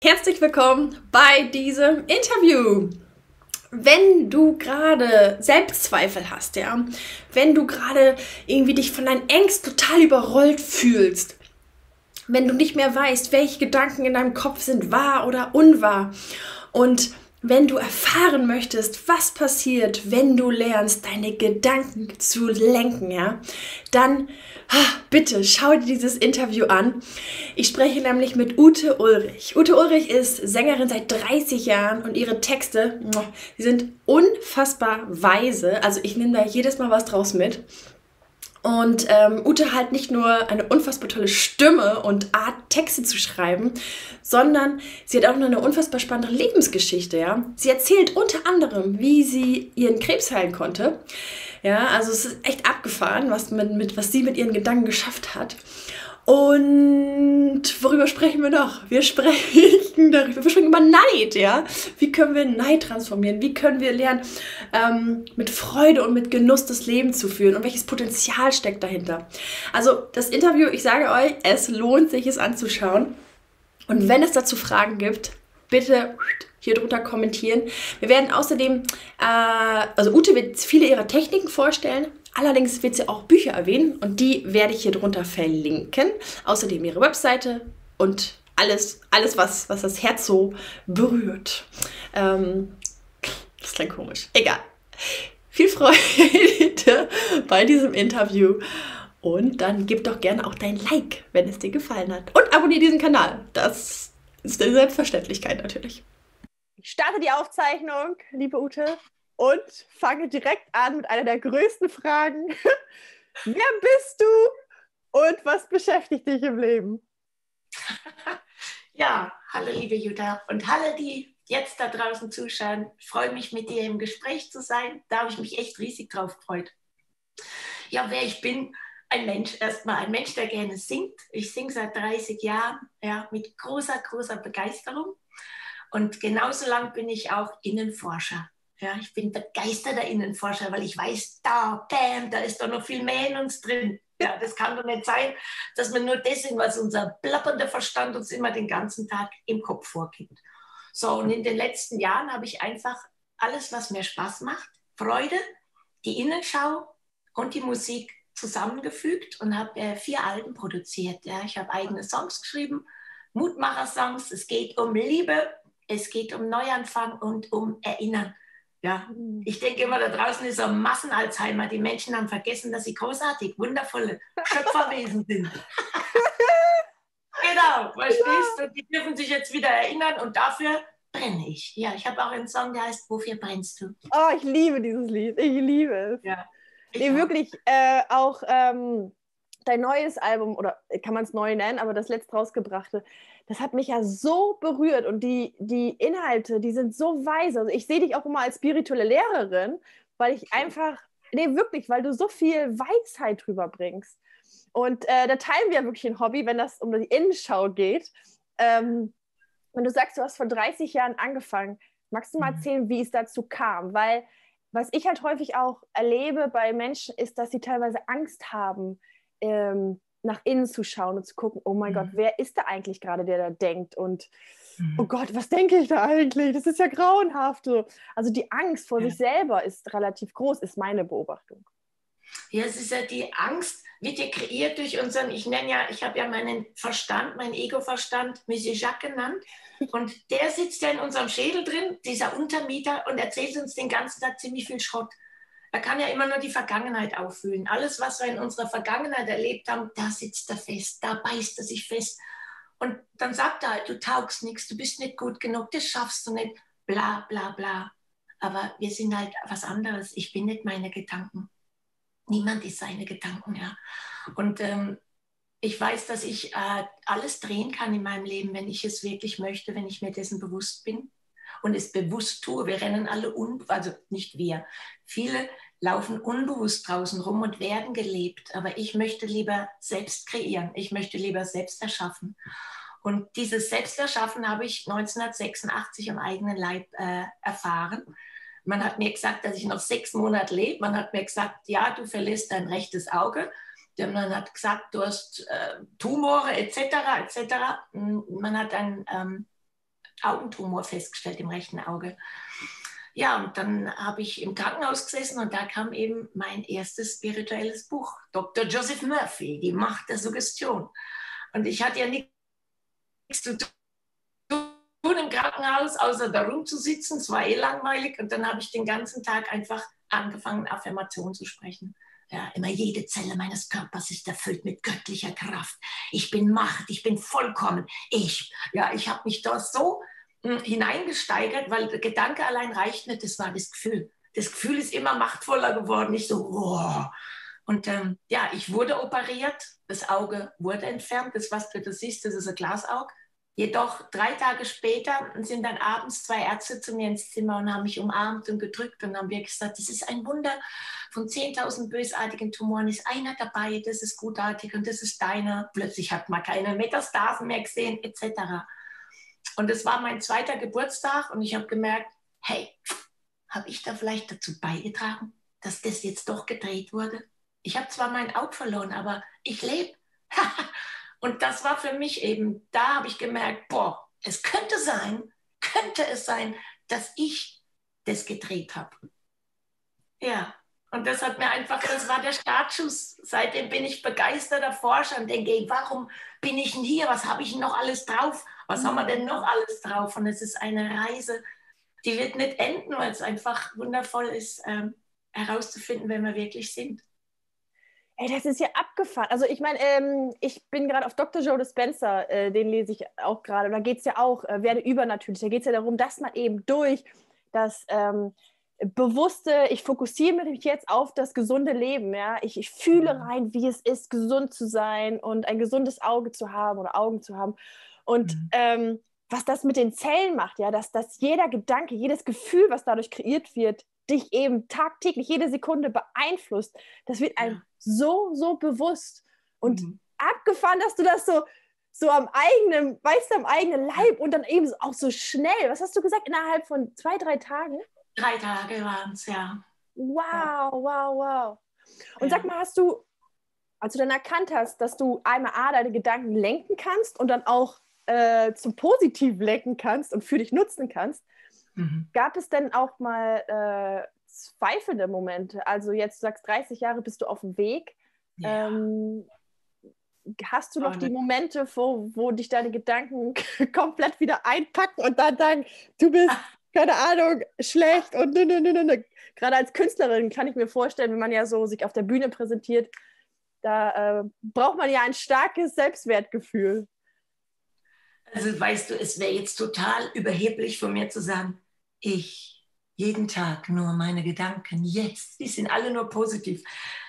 Herzlich willkommen bei diesem Interview. Wenn du gerade Selbstzweifel hast, ja, wenn du gerade irgendwie dich von deinen Ängsten total überrollt fühlst, wenn du nicht mehr weißt, welche Gedanken in deinem Kopf sind wahr oder unwahr und wenn du erfahren möchtest, was passiert, wenn du lernst, deine Gedanken zu lenken, ja, dann bitte schau dir dieses Interview an. Ich spreche nämlich mit Ute Ulrich. Ute Ulrich ist Sängerin seit 30 Jahren und ihre Texte, die sind unfassbar weise. Also ich nehme da jedes Mal was draus mit. Und Ute hat nicht nur eine unfassbar tolle Stimme und Art, Texte zu schreiben, sondern sie hat auch noch eine unfassbar spannende Lebensgeschichte. Ja? Sie erzählt unter anderem, wie sie ihren Krebs heilen konnte. Ja, also es ist echt abgefahren, was sie mit ihren Gedanken geschafft hat. Und worüber sprechen wir noch? Wir sprechen über Neid, ja. Wie können wir Neid transformieren? Wie können wir lernen, mit Freude und mit Genuss das Leben zu führen? Und welches Potenzial steckt dahinter? Also das Interview, ich sage euch, es lohnt sich, es anzuschauen. Und wenn es dazu Fragen gibt, bitte hier drunter kommentieren. Wir werden außerdem, also Ute wird viele ihrer Techniken vorstellen. Allerdings wird sie auch Bücher erwähnen und die werde ich hier drunter verlinken. Außerdem ihre Webseite und alles was das Herz so berührt. Das klingt komisch. Egal. Viel Freude bei diesem Interview und dann gib doch gerne auch dein Like, wenn es dir gefallen hat. Und abonniere diesen Kanal. Das ist eine Selbstverständlichkeit natürlich. Ich starte die Aufzeichnung, liebe Ute, und fange direkt an mit einer der größten Fragen. Wer bist du und was beschäftigt dich im Leben? Ja, hallo liebe Jutta und hallo die jetzt da draußen zuschauen. Ich freue mich, mit dir im Gespräch zu sein. Da habe ich mich echt riesig drauf gefreut. Ja, wer ich bin, ein Mensch erstmal, ein Mensch, der gerne singt. Ich singe seit 30 Jahren, ja, mit großer Begeisterung. Und genauso lang bin ich auch Innenforscher. Ja, ich bin begeisterter Innenforscher, weil ich weiß, da ist doch noch viel mehr in uns drin. Ja, das kann doch nicht sein, dass wir nur das sind, was unser plappernder Verstand uns immer den ganzen Tag im Kopf vorgibt. So, und in den letzten Jahren habe ich einfach alles, was mir Spaß macht, Freude, die Innenschau und die Musik zusammengefügt und habe 4 Alben produziert. Ja, ich habe eigene Songs geschrieben, Mutmacher-Songs. Es geht um Liebe, es geht um Neuanfang und um Erinnern. Ja, ich denke immer, da draußen ist so ein Massenalzheimer. Die Menschen haben vergessen, dass sie großartig, wundervolle Schöpferwesen sind. Genau, verstehst du? Die dürfen sich jetzt wieder erinnern und dafür brenne ich. Ja, ich habe auch einen Song, der heißt Wofür brennst du? Oh, ich liebe dieses Lied. Ich liebe es. Ja, nee, wirklich auch dein neues Album, oder kann man es neu nennen, aber das letzte rausgebrachte, das hat mich ja so berührt und die Inhalte, die sind so weise. Also ich sehe dich auch immer als spirituelle Lehrerin, weil ich einfach, nee, wirklich, weil du so viel Weisheit drüber bringst. Und da teilen wir ja wirklich ein Hobby, wenn das um die Innenschau geht. Wenn du sagst, du hast vor 30 Jahren angefangen, magst du mal erzählen, wie es dazu kam? Weil was ich halt häufig auch erlebe bei Menschen, ist, dass sie teilweise Angst haben, nach innen zu schauen und zu gucken, oh mein Gott, wer ist da eigentlich gerade, der da denkt? Und oh Gott, was denke ich da eigentlich? Das ist ja grauenhaft. Also die Angst vor sich selber ist relativ groß, ist meine Beobachtung. Ja, es ist ja die Angst, wird ja kreiert durch unseren, ich habe ja meinen Verstand, meinen Ego-Verstand, Monsieur Jacques genannt. Und der sitzt ja in unserem Schädel drin, dieser Untermieter, und erzählt uns den ganzen Tag ziemlich viel Schrott. Er kann ja immer nur die Vergangenheit auffühlen. Alles, was wir in unserer Vergangenheit erlebt haben, da sitzt er fest, da beißt er sich fest. Und dann sagt er halt, du taugst nichts, du bist nicht gut genug, das schaffst du nicht, bla bla bla. Aber wir sind halt was anderes. Ich bin nicht meine Gedanken. Niemand ist seine Gedanken, ja. Und ich weiß, dass ich alles drehen kann in meinem Leben, wenn ich es wirklich möchte, wenn ich mir dessen bewusst bin und es bewusst tue. Wir rennen alle, also nicht wir, viele laufen unbewusst draußen rum und werden gelebt. Aber ich möchte lieber selbst kreieren, ich möchte lieber selbst erschaffen. Und dieses Selbsterschaffen habe ich 1986 im eigenen Leib erfahren. Man hat mir gesagt, dass ich noch 6 Monate lebe. Man hat mir gesagt, ja, du verlierst dein rechtes Auge. Man hat gesagt, du hast Tumore etc. etc. Man hat dann Augentumor festgestellt im rechten Auge. Ja, und dann habe ich im Krankenhaus gesessen und da kam eben mein erstes spirituelles Buch, Dr. Joseph Murphy, Die Macht der Suggestion. Und ich hatte ja nichts zu tun im Krankenhaus, außer da rumzusitzen. Es war langweilig. Und dann habe ich den ganzen Tag einfach angefangen, Affirmationen zu sprechen. Ja, immer jede Zelle meines Körpers ist erfüllt mit göttlicher Kraft. Ich bin Macht, ich bin vollkommen. Ich habe mich da so hineingesteigert, weil der Gedanke allein reicht nicht, das war das Gefühl. Das Gefühl ist immer machtvoller geworden. Ich so, wow. Und ich wurde operiert, das Auge wurde entfernt. Das, was du da siehst, das ist ein Glasauge. Jedoch 3 Tage später sind dann abends 2 Ärzte zu mir ins Zimmer und haben mich umarmt und gedrückt und haben wirklich gesagt, das ist ein Wunder, von 10.000 bösartigen Tumoren ist einer dabei, das ist gutartig und das ist deiner. Plötzlich hat man keine Metastasen mehr gesehen, etc. Und es war mein 2. Geburtstag und ich habe gemerkt, hey, habe ich da vielleicht dazu beigetragen, dass das jetzt doch gedreht wurde? Ich habe zwar mein Auge verloren, aber ich lebe. Und das war für mich eben, da habe ich gemerkt, boah, es könnte es sein, dass ich das gedreht habe. Ja, und das hat mir einfach, das war der Startschuss. Seitdem bin ich begeisterter Forscher und denke, ey, warum bin ich denn hier? Was habe ich denn noch alles drauf? Was haben wir denn noch alles drauf? Und es ist eine Reise, die wird nicht enden, weil es einfach wundervoll ist, herauszufinden, wer wir wirklich sind. Ey, das ist ja abgefahren. Also ich meine, ich bin gerade auf Dr. Joe Dispenza, den lese ich auch gerade. Und da geht es ja auch, werde übernatürlich. Da geht es ja darum, dass man eben durch das bewusste, ich fokussiere mich jetzt auf das gesunde Leben. Ja? Ich fühle rein, wie es ist, gesund zu sein und ein gesundes Auge zu haben oder Augen zu haben. Und was das mit den Zellen macht, ja, dass jeder Gedanke, jedes Gefühl, was dadurch kreiert wird, dich eben tagtäglich, jede Sekunde beeinflusst, das wird einem so bewusst und abgefahren, dass du das so am eigenen, weißt du, am eigenen Leib und dann eben auch so schnell. Was hast du gesagt? Innerhalb von 2, 3 Tagen? 3 Tage waren es, ja. Wow. Und sag mal, als du dann erkannt hast, dass du einmal deine Gedanken lenken kannst und dann auch zum Positiven lenken kannst und für dich nutzen kannst, gab es denn auch mal zweifelnde Momente? Also jetzt, du sagst, 30 Jahre bist du auf dem Weg. Ja. Hast du noch die Momente, wo dich deine Gedanken komplett wieder einpacken und dann sagen, du bist, keine Ahnung, schlecht und Gerade als Künstlerin kann ich mir vorstellen, wenn man ja so sich auf der Bühne präsentiert, da braucht man ja ein starkes Selbstwertgefühl. Also weißt du, es wäre jetzt total überheblich von mir zu sagen, jeden Tag nur meine Gedanken, jetzt, die sind alle nur positiv.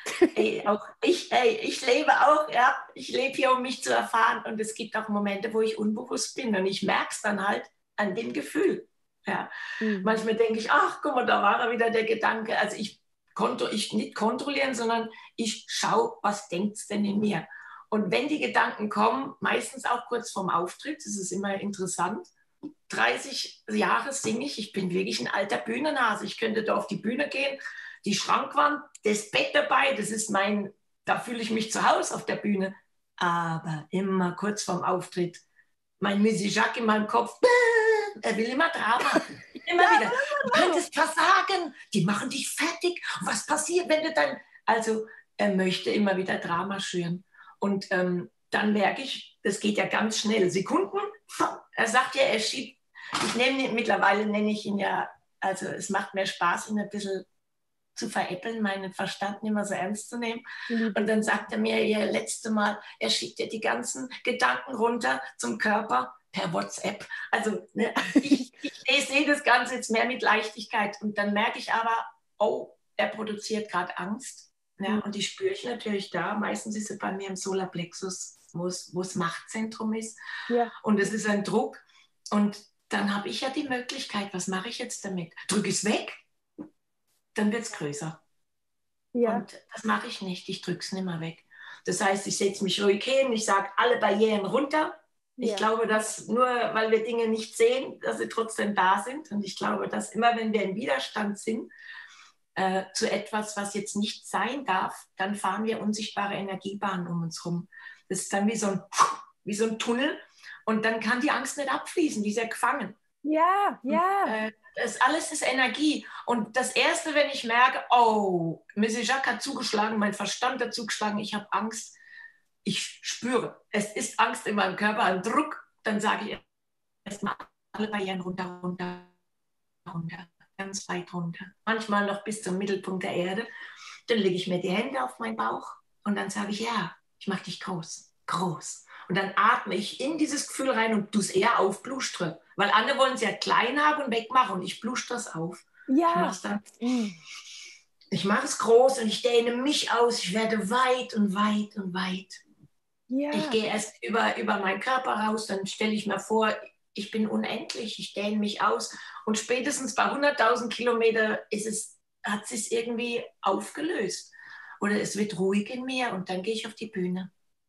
Ich lebe auch, ja, ich lebe hier, um mich zu erfahren und es gibt auch Momente, wo ich unbewusst bin und ich merke es dann halt an dem Gefühl. Ja. Manchmal denke ich, ach, guck mal, da war er wieder der Gedanke. Also ich nicht kontrollieren, sondern ich schaue, was denkt es denn in mir? Und wenn die Gedanken kommen, meistens auch kurz vorm Auftritt, das ist immer interessant, 30 Jahre singe ich bin wirklich ein alter Bühnenhase. Ich könnte da auf die Bühne gehen, die Schrankwand, das Bett dabei, da fühle ich mich zu Hause auf der Bühne. Aber immer kurz vorm Auftritt, mein Missy Jacques in meinem Kopf, er will immer Drama. Immer wieder. Du könntest versagen, die machen dich fertig. Was passiert, wenn du dann... Also er möchte immer wieder Drama schüren. Und dann merke ich, das geht ja ganz schnell. Sekunden, er sagt ja, er schiebt. Mittlerweile nenne ich ihn ja, also es macht mir Spaß, ihn ein bisschen zu veräppeln, meinen Verstand nicht mehr so ernst zu nehmen. Und dann sagt er mir ja letzte Mal, er schickt ja die ganzen Gedanken runter zum Körper per WhatsApp. Also ich sehe das Ganze jetzt mehr mit Leichtigkeit. Und dann merke ich aber, oh, er produziert gerade Angst. Ja, und die spüre ich natürlich da. Meistens ist sie bei mir im Solarplexus, wo das Machtzentrum ist. Ja. Und es ist ein Druck. Und dann habe ich ja die Möglichkeit, was mache ich jetzt damit? Drücke es weg, dann wird es größer. Ja. Und das mache ich nicht. Ich drücke es nicht mehr weg. Das heißt, ich setze mich ruhig hin, ich sage alle Barrieren runter. Ja. Ich glaube, dass nur weil wir Dinge nicht sehen, dass sie trotzdem da sind. Und ich glaube, dass immer, wenn wir im Widerstand sind, zu etwas, was jetzt nicht sein darf, dann fahren wir unsichtbare Energiebahnen um uns rum. Das ist dann wie so ein Tunnel Und dann kann die Angst nicht abfließen, die ist ja gefangen. Ja, ja. Und, das alles ist Energie. Und das Erste, wenn ich merke, oh, Monsieur Jacques hat zugeschlagen, mein Verstand hat zugeschlagen, ich habe Angst, ich spüre, es ist Angst in meinem Körper, ein Druck, dann sage ich erstmal alle Barrieren runter, runter, runter, ganz weit runter. Manchmal noch bis zum Mittelpunkt der Erde. Dann lege ich mir die Hände auf meinen Bauch und dann sage ich, ja, ich mache dich groß, groß. Und dann atme ich in dieses Gefühl rein und tue es eher aufblustere. Weil andere wollen es ja klein haben und wegmachen und ich blustere es auf. Ja. Ich mache es dann. Ich mache es groß und ich dehne mich aus. Ich werde weit und weit und weit. Ja. Ich gehe erst über meinen Körper raus, dann stelle ich mir vor, ich bin unendlich, ich dehne mich aus. Und spätestens bei 100.000 Kilometern hat es sich irgendwie aufgelöst. Oder es wird ruhig in mir und dann gehe ich auf die Bühne.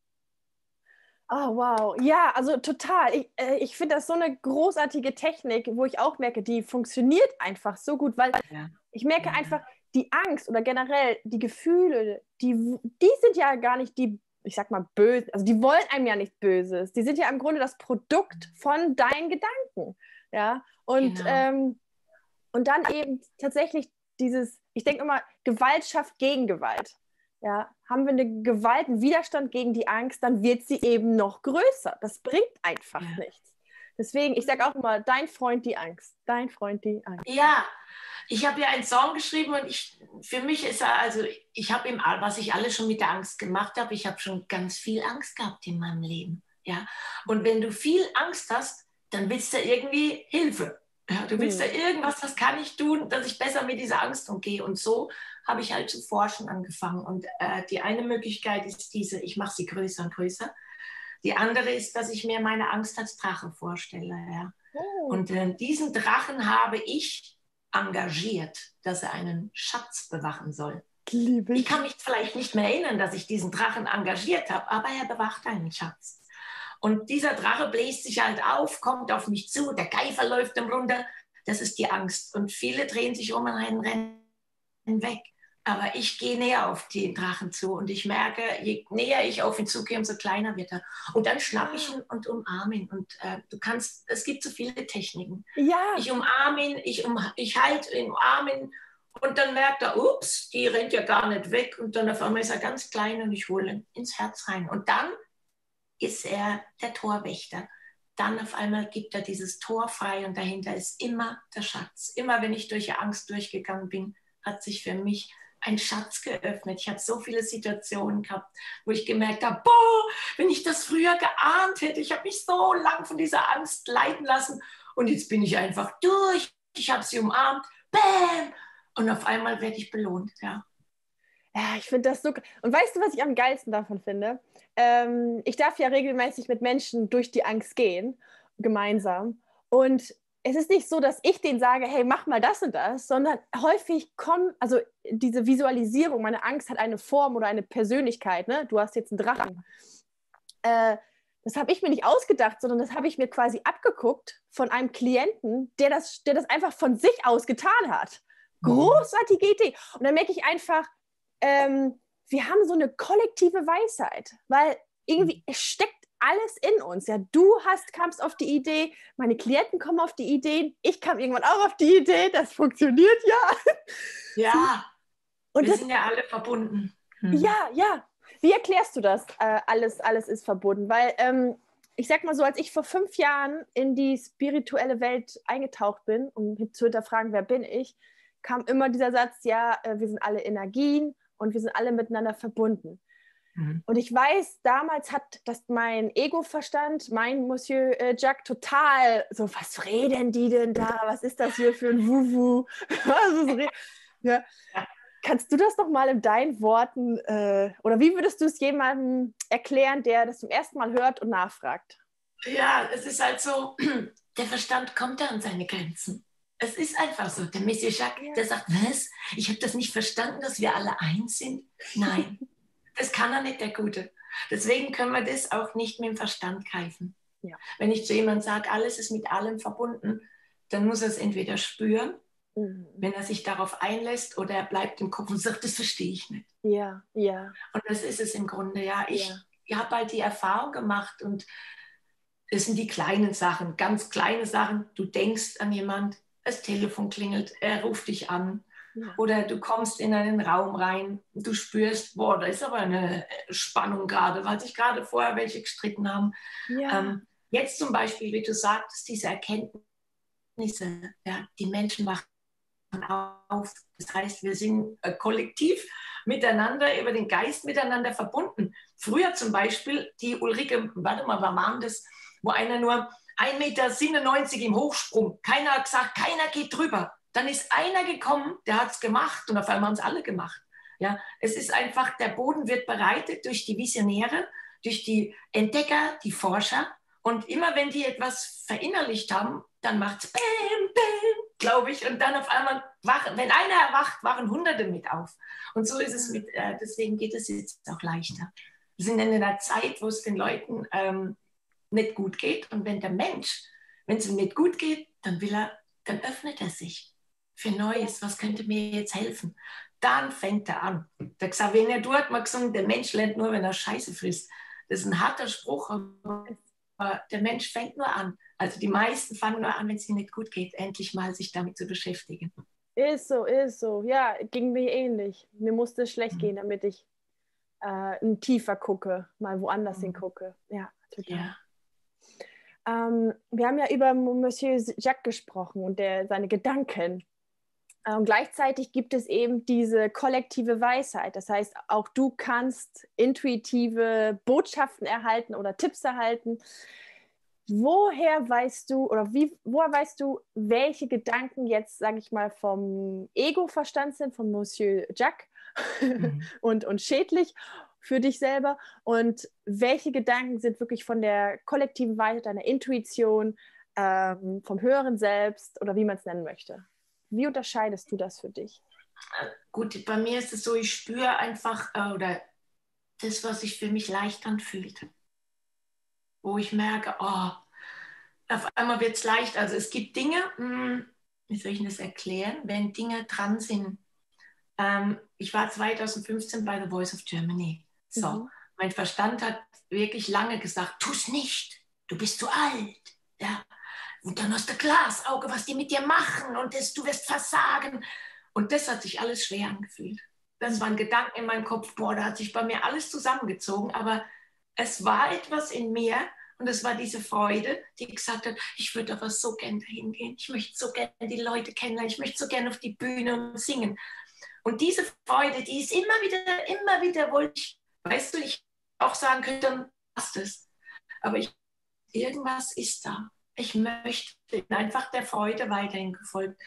Oh, wow. Ja, also total. Ich finde das so eine großartige Technik, wo ich auch merke, die funktioniert einfach so gut, weil ich merke einfach, die Angst oder generell die Gefühle, die sind ja gar nicht die, ich sag mal, böse, also die wollen einem ja nichts Böses. Die sind ja im Grunde das Produkt von deinen Gedanken. Ja, und dann eben tatsächlich dieses, ich denke immer, Gewalt schafft Gegengewalt. Ja, haben wir eine Gewalt, einen Widerstand gegen die Angst, dann wird sie eben noch größer. Das bringt einfach nichts. Deswegen, ich sage auch immer, dein Freund die Angst. Dein Freund die Angst. Ja, ich habe ja einen Song geschrieben und für mich ist er, also ich habe was ich alles schon mit der Angst gemacht habe, ich habe schon ganz viel Angst gehabt in meinem Leben. Ja? Und wenn du viel Angst hast, dann willst du irgendwie Hilfe. Ja, du willst da irgendwas, was kann ich tun, dass ich besser mit dieser Angst umgehe. Und so habe ich halt zu forschen angefangen. Und die eine Möglichkeit ist diese, ich mache sie größer und größer. Die andere ist, dass ich mir meine Angst als Drache vorstelle. Ja. Und diesen Drachen habe ich engagiert, dass er einen Schatz bewachen soll. Ich kann mich vielleicht nicht mehr erinnern, dass ich diesen Drachen engagiert habe, aber er bewacht einen Schatz. Und dieser Drache bläst sich halt auf, kommt auf mich zu, der Geifer läuft ihm runter. Das ist die Angst. Und viele drehen sich um und rennen weg. Aber ich gehe näher auf den Drachen zu und ich merke, je näher ich auf ihn zugehe, umso kleiner wird er. Und dann schnappe ich ihn und umarme ihn. Und es gibt so viele Techniken. Ja. Ich umarme ihn, ich halte ihn, umarme ihn. Und dann merkt er, ups, die rennt ja gar nicht weg. Und dann auf einmal ist er ganz klein und ich hole ihn ins Herz rein. Und dann ist er der Torwächter. Dann auf einmal gibt er dieses Tor frei und dahinter ist immer der Schatz. Immer wenn ich durch Angst durchgegangen bin, hat sich für mich ein Schatz geöffnet. Ich habe so viele Situationen gehabt, wo ich gemerkt habe, boah, wenn ich das früher geahnt hätte, ich habe mich so lang von dieser Angst leiten lassen und jetzt bin ich einfach durch. Ich habe sie umarmt, bäm, und auf einmal werde ich belohnt, ja. Ja, ich finde das so. Und weißt du, was ich am geilsten davon finde? Ich darf ja regelmäßig mit Menschen durch die Angst gehen, gemeinsam. Und es ist nicht so, dass ich denen sage, hey, mach mal das und das, sondern häufig also diese Visualisierung, meine Angst hat eine Form oder eine Persönlichkeit, ne? Du hast jetzt einen Drachen. Das habe ich mir nicht ausgedacht, sondern das habe ich mir quasi abgeguckt von einem Klienten, der das einfach von sich aus getan hat. Großartige Idee. Und dann merke ich einfach, wir haben so eine kollektive Weisheit, weil irgendwie es steckt alles in uns. Ja, du kamst auf die Idee, meine Klienten kommen auf die Ideen, ich kam irgendwann auch auf die Idee, das funktioniert ja. Ja, und wir sind ja alle verbunden. Ja, ja. Wie erklärst du das? Alles ist verbunden, weil ich sag mal so, als ich vor 5 Jahren in die spirituelle Welt eingetaucht bin, um zu hinterfragen, wer bin ich, kam immer dieser Satz, ja, wir sind alle Energien und wir sind alle miteinander verbunden. Und ich weiß, damals hat das mein Ego-Verstand, mein Monsieur Jacques, total so, was reden die denn da? Was ist das hier für ein Wuhu? Ja. Kannst du das noch mal in deinen Worten, oder wie würdest du es jemandem erklären, der das zum ersten Mal hört und nachfragt? Ja, es ist halt so, der Verstand kommt da an seine Grenzen. Es ist einfach so. Der Monsieur Jacques, der sagt, was? Ich habe das nicht verstanden, dass wir alle eins sind? Nein, das kann er nicht, der Gute. Deswegen können wir das auch nicht mit dem Verstand greifen. Ja. Wenn ich zu jemandem sage, alles ist mit allem verbunden, dann muss er es entweder spüren, wenn er sich darauf einlässt, oder er bleibt im Kopf und sagt, das verstehe ich nicht. Ja, ja. Und das ist es im Grunde, ja. Ich habe halt die Erfahrung gemacht und Das sind die kleinen Sachen, ganz kleine Sachen. Du denkst an jemand, das Telefon klingelt, er ruft dich an. Ja. Oder du kommst in einen Raum rein, du spürst, boah, da ist aber eine Spannung gerade, weil sich gerade vorher welche gestritten haben. Ja. Jetzt zum Beispiel, wie du sagtest, diese Erkenntnisse, ja, die Menschen machen auf. Das heißt, wir sind kollektiv miteinander, über den Geist miteinander verbunden. Früher zum Beispiel, die Ulrike, warte mal, war man das, wo einer nur 1,97 Meter im Hochsprung, keiner hat gesagt, keiner geht drüber. Dann ist einer gekommen, der hat es gemacht und auf einmal haben es alle gemacht. Ja, es ist einfach, der Boden wird bereitet durch die Visionäre, durch die Entdecker, die Forscher. Und immer wenn die etwas verinnerlicht haben, dann macht es Bäm, Bäm, glaube ich. Und dann auf einmal, wenn einer erwacht, wachen Hunderte mit auf. Und so ist es mit, deswegen geht es jetzt auch leichter. Wir sind in einer Zeit, wo es den Leuten nicht gut geht. Und wenn der Mensch, wenn es ihm nicht gut geht, dann öffnet er sich für Neues. Was könnte mir jetzt helfen? Dann fängt er an. Der Xavier Naidu hat mal gesungen, der Mensch lernt nur, wenn er Scheiße frisst. Das ist ein harter Spruch, aber der Mensch fängt nur an. Also die meisten fangen nur an, wenn es ihnen nicht gut geht, endlich mal sich damit zu beschäftigen. Ist so, ist so. Ja, ging mir ähnlich. Mir musste es schlecht gehen, damit ich tiefer gucke, mal woanders hingucke. Ja, total. Ja. Wir haben ja über Monsieur Jacques gesprochen und seine Gedanken. Gleichzeitig gibt es eben diese kollektive Weisheit. Das heißt, auch du kannst intuitive Botschaften erhalten oder Tipps erhalten. Woher weißt du, welche Gedanken jetzt, sage ich mal, vom Ego-Verstand sind, von Monsieur Jacques und schädlich für dich selber und welche Gedanken sind wirklich von der kollektiven Weisheit, deiner Intuition, vom höheren Selbst oder wie man es nennen möchte? Wie unterscheidest du das für dich? Gut, bei mir ist es so, ich spüre einfach, oder das, was sich für mich leicht anfühlt. Wo ich merke, oh, auf einmal wird es leicht. Also es gibt Dinge, wie soll ich das erklären, wenn Dinge dran sind. Ich war 2015 bei The Voice of Germany. So, mein Verstand hat wirklich lange gesagt, tu es nicht, du bist zu alt. Ja. Und dann hast du Glasauge, was die mit dir machen und du wirst versagen. Und das hat sich alles schwer angefühlt. Das waren Gedanken in meinem Kopf, boah, da hat sich bei mir alles zusammengezogen, aber es war etwas in mir und es war diese Freude, die gesagt hat, ich würde aber so gerne dahin gehen, ich möchte so gerne die Leute kennenlernen, ich möchte so gerne auf die Bühne und singen. Und diese Freude, die ist immer wieder, wollte ich, weißt du, ich auch sagen könnte, dann passt es. Aber irgendwas ist da. Ich möchte einfach der Freude weiterhin gefolgt.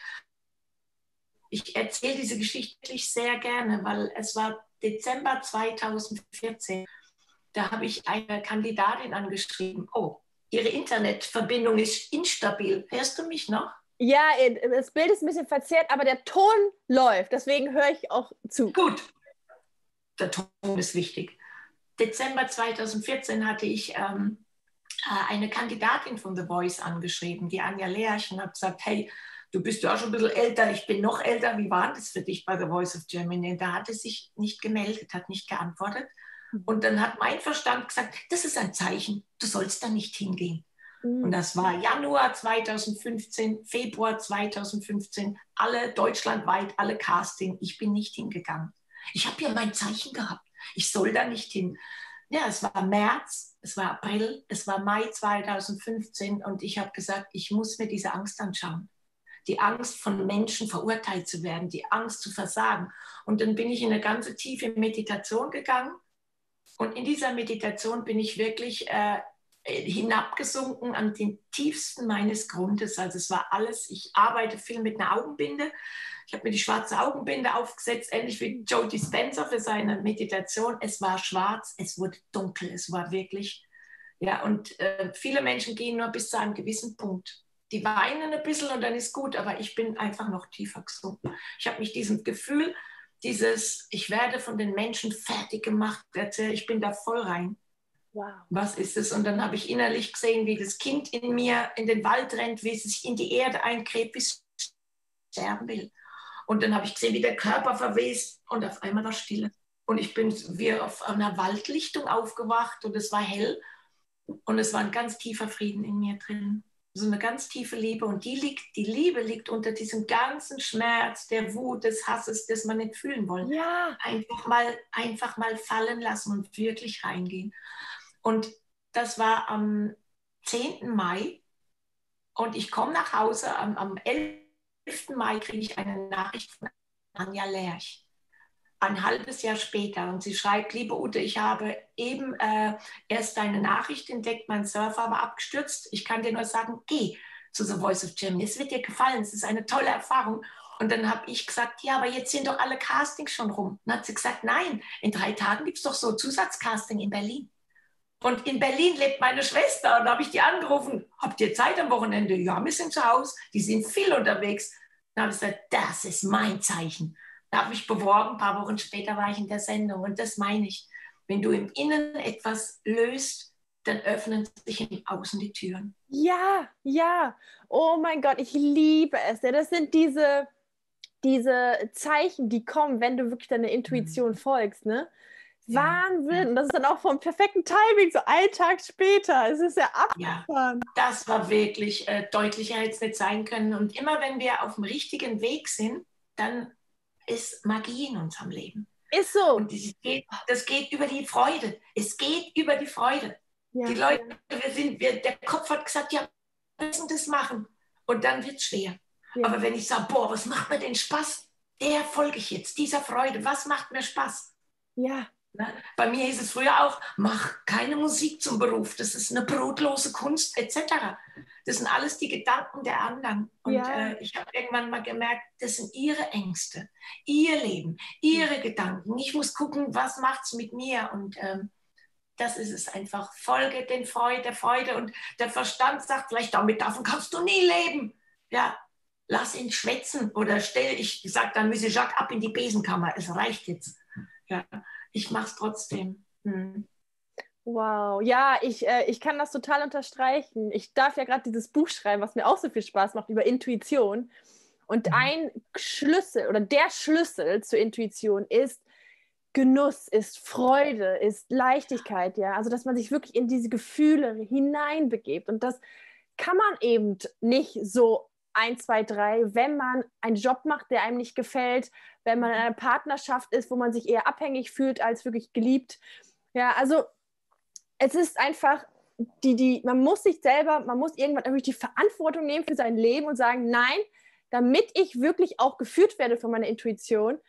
Ich erzähle diese Geschichte sehr gerne, weil es war Dezember 2014. Da habe ich eine Kandidatin angeschrieben. Oh, ihre Internetverbindung ist instabil. Hörst du mich noch? Ja, das Bild ist ein bisschen verzerrt, aber der Ton läuft. Deswegen höre ich auch zu. Gut, der Ton ist wichtig. Dezember 2014 hatte ich eine Kandidatin von The Voice angeschrieben, die Anja Lerch, und habe gesagt, hey, du bist ja auch schon ein bisschen älter, ich bin noch älter, wie war das für dich bei The Voice of Germany? Da hat sie sich nicht gemeldet, hat nicht geantwortet. Und dann hat mein Verstand gesagt, das ist ein Zeichen, du sollst da nicht hingehen. Und das war Januar 2015, Februar 2015, deutschlandweit, alle Casting. Ich bin nicht hingegangen. Ich habe ja mein Zeichen gehabt. Ich soll da nicht hin. Ja, es war März, es war April, es war Mai 2015 und ich habe gesagt, ich muss mir diese Angst anschauen. Die Angst, von Menschen verurteilt zu werden, die Angst zu versagen. Und dann bin ich in eine ganz tiefe Meditation gegangen und in dieser Meditation bin ich wirklich hinabgesunken an den tiefsten meines Grundes. Also es war alles, ich arbeite viel mit einer Augenbinde. Ich habe mir die schwarze Augenbinde aufgesetzt, ähnlich wie Joe Dispenza für seine Meditation. Es war schwarz, es wurde dunkel, es war wirklich, ja, und viele Menschen gehen nur bis zu einem gewissen Punkt. Die weinen ein bisschen und dann ist gut, aber ich bin einfach noch tiefer gesunken. Ich habe mich diesem Gefühl, ich werde von den Menschen fertig gemacht, ich bin da voll rein. Wow. Was ist es? Und dann habe ich innerlich gesehen, wie das Kind in mir in den Wald rennt, wie es sich in die Erde eingräbt, wie es sterben will. Und dann habe ich gesehen, wie der Körper verwest und auf einmal war Stille. Und ich bin wie auf einer Waldlichtung aufgewacht und es war hell. Und es war ein ganz tiefer Frieden in mir drin. So eine ganz tiefe Liebe. Und die Liebe liegt unter diesem ganzen Schmerz, der Wut, des Hasses, das man nicht fühlen wollen. Ja. Einfach mal fallen lassen und wirklich reingehen. Und das war am 10. Mai. Und ich komme nach Hause. Am 11. Mai kriege ich eine Nachricht von Anja Lerch. Ein halbes Jahr später. Und sie schreibt, liebe Ute, ich habe eben erst deine Nachricht entdeckt, mein Surfer war abgestürzt. Ich kann dir nur sagen, geh zu The Voice of Germany. Es wird dir gefallen, es ist eine tolle Erfahrung. Und dann habe ich gesagt, ja, aber jetzt sind doch alle Castings schon rum. Dann hat sie gesagt, nein, in 3 Tagen gibt es doch so Zusatzcasting in Berlin. Und in Berlin lebt meine Schwester. Und da habe ich die angerufen, habt ihr Zeit am Wochenende? Ja, wir sind zu Hause, die sind viel unterwegs. Dann habe ich gesagt, das ist mein Zeichen. Da habe ich beworben, ein paar Wochen später war ich in der Sendung. Und das meine ich. Wenn du im Innen etwas löst, dann öffnen sich im Außen die Türen. Ja, ja. Oh mein Gott, ich liebe es. Ja, das sind diese Zeichen, die kommen, wenn du wirklich deiner Intuition folgst, ne? Ja, Wahnsinn. ja. Und das ist dann auch vom perfekten Timing, so einen Tag später. Es ist ja abgefahren. Das war wirklich deutlicher hätte es nicht sein können. Und immer wenn wir auf dem richtigen Weg sind, dann ist Magie in unserem Leben. Ist so. Und das geht über die Freude. Es geht über die Freude. Ja, die Leute, der Kopf hat gesagt, ja, wir müssen das machen. Und dann wird es schwer. ja. Aber wenn ich sage, boah, was macht mir denn Spaß? Der folge ich jetzt, dieser Freude. Was macht mir Spaß? Ja. Bei mir hieß es früher auch, mach keine Musik zum Beruf. Das ist eine brotlose Kunst, etc. Das sind alles die Gedanken der anderen. Und Ja. ich habe irgendwann mal gemerkt, das sind ihre Ängste, ihr Leben, ihre Gedanken. Ich muss gucken, was macht es mit mir. Und das ist es einfach. Folge der Freude. Und der Verstand sagt vielleicht, davon kannst du nie leben. Ja, lass ihn schwätzen. Oder ich sage dann, Monsieur Jacques, ab in die Besenkammer. Es reicht jetzt. Ja, ich mache es trotzdem. Wow, ja, ich kann das total unterstreichen. Ich darf ja gerade dieses Buch schreiben, was mir auch so viel Spaß macht, über Intuition. Und ein Schlüssel oder der Schlüssel zur Intuition ist Genuss, ist Freude, ist Leichtigkeit, ja. Also, dass man sich wirklich in diese Gefühle hineinbegebt. Und das kann man eben nicht so 1, 2, 3, wenn man einen Job macht, der einem nicht gefällt, wenn man in einer Partnerschaft ist, wo man sich eher abhängig fühlt als wirklich geliebt. Ja, also es ist einfach, man muss irgendwann natürlich die Verantwortung nehmen für sein Leben und sagen, nein, damit ich wirklich auch geführt werde von meiner Intuition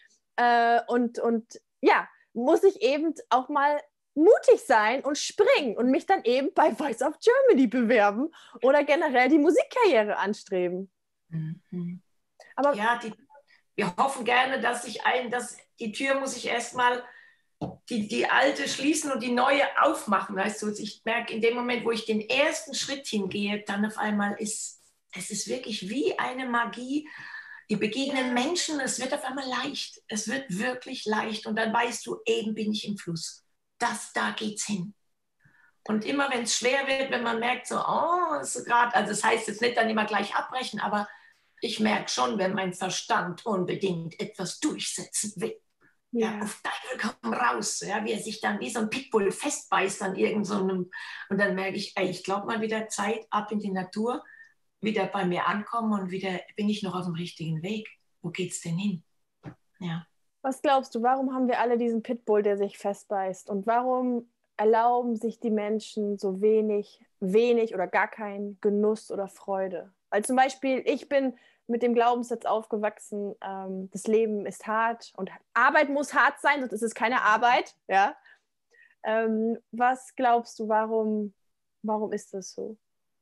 und ja, muss ich eben auch mal mutig sein und springen und mich dann eben bei Voice of Germany bewerben oder generell die Musikkarriere anstreben. Mhm. Aber ja, wir hoffen gerne, dass die Tür muss ich erstmal die alte schließen und die neue aufmachen. Weißt du, ich merke in dem Moment, wo ich den ersten Schritt hingehe, dann auf einmal es ist wirklich wie eine Magie. Die begegnen Menschen, es wird auf einmal leicht. Es wird wirklich leicht. Und dann weißt du, eben bin ich im Fluss. Da geht's hin. Und immer wenn es schwer wird, wenn man merkt, so, also das heißt jetzt nicht dann immer gleich abbrechen, aber ich merke schon, wenn mein Verstand unbedingt etwas durchsetzen will. Ja, auf Teufel komm raus, ja, wie er sich dann wie so ein Pitbull festbeißt an irgendeinem. Und dann merke ich, ich glaube mal wieder Zeit, ab in die Natur, wieder bei mir ankommen und wieder bin ich noch auf dem richtigen Weg. Wo geht's denn hin? Ja. was glaubst du, warum haben wir alle diesen Pitbull, der sich festbeißt? Und warum erlauben sich die Menschen so wenig oder gar keinen Genuss oder Freude? Weil zum Beispiel, ich bin mit dem Glaubenssatz aufgewachsen, das Leben ist hart und Arbeit muss hart sein, sonst ist es keine Arbeit. Ja? Was glaubst du, warum ist das so?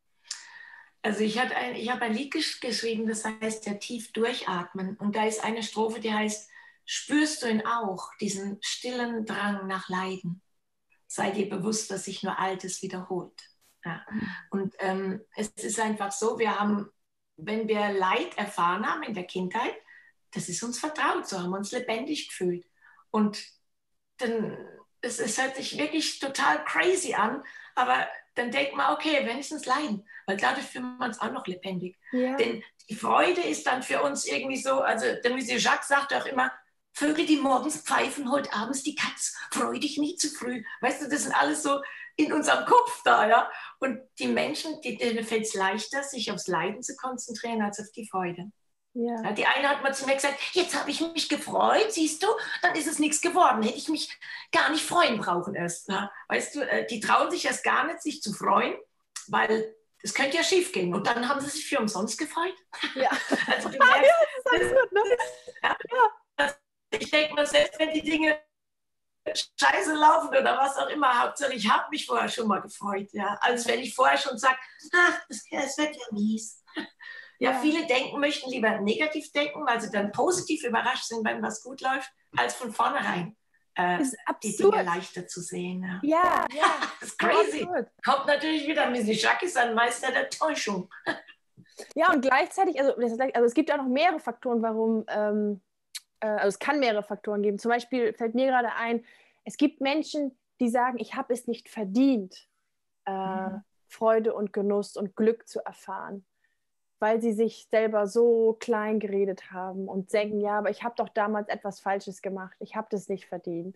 Also ich habe ein Lied geschrieben, das heißt ja tief durchatmen. Und da ist eine Strophe, die heißt, spürst du ihn auch, diesen stillen Drang nach Leiden? Sei dir bewusst, dass sich nur Altes wiederholt. Ja. Und es ist einfach so, wenn wir Leid erfahren haben in der Kindheit, das ist uns vertraut, so haben wir uns lebendig gefühlt. Und dann, es hört sich wirklich total crazy an, aber dann denkt man, okay, wenigstens leiden, weil dadurch fühlt man uns auch noch lebendig. Ja. Denn die Freude ist dann für uns irgendwie so, also der Monsieur Jacques sagt auch immer, Vögel, die morgens pfeifen, holt abends die Katz, freu dich nie zu früh. Weißt du, das sind alles so in unserem Kopf da, ja. Und die Menschen, denen fällt es leichter, sich aufs Leiden zu konzentrieren, als auf die Freude. Ja. Ja, die eine hat mal zu mir gesagt, jetzt habe ich mich gefreut, siehst du, dann ist es nichts geworden. Hätte ich mich gar nicht freuen brauchen erst. Ja. Weißt du, die trauen sich erst gar nicht, sich zu freuen, weil es könnte ja schief gehen. Und dann haben sie sich für umsonst gefreut. Ja. Also du merkst, das ist gut, ne? ja. Ich denke mal, selbst wenn die Dinge scheiße laufen oder was auch immer, Hauptsache ich habe mich vorher schon mal gefreut. Ja. Als wenn ich vorher schon sage, ach, es wird ja mies. Ja, viele möchten lieber negativ denken, weil sie dann positiv überrascht sind, wenn was gut läuft, als von vornherein die Dinge leichter zu sehen. Ja. Das ist crazy. Kommt natürlich wieder Missy Jacques, ein Meister der Täuschung. Ja, und gleichzeitig, also es gibt auch noch mehrere Faktoren, warum, also es kann mehrere Faktoren geben. Zum Beispiel fällt mir gerade ein, es gibt Menschen, die sagen, ich habe es nicht verdient, Freude und Genuss und Glück zu erfahren, weil sie sich selber so klein geredet haben und denken, ja, aber ich habe doch damals etwas Falsches gemacht, ich habe das nicht verdient.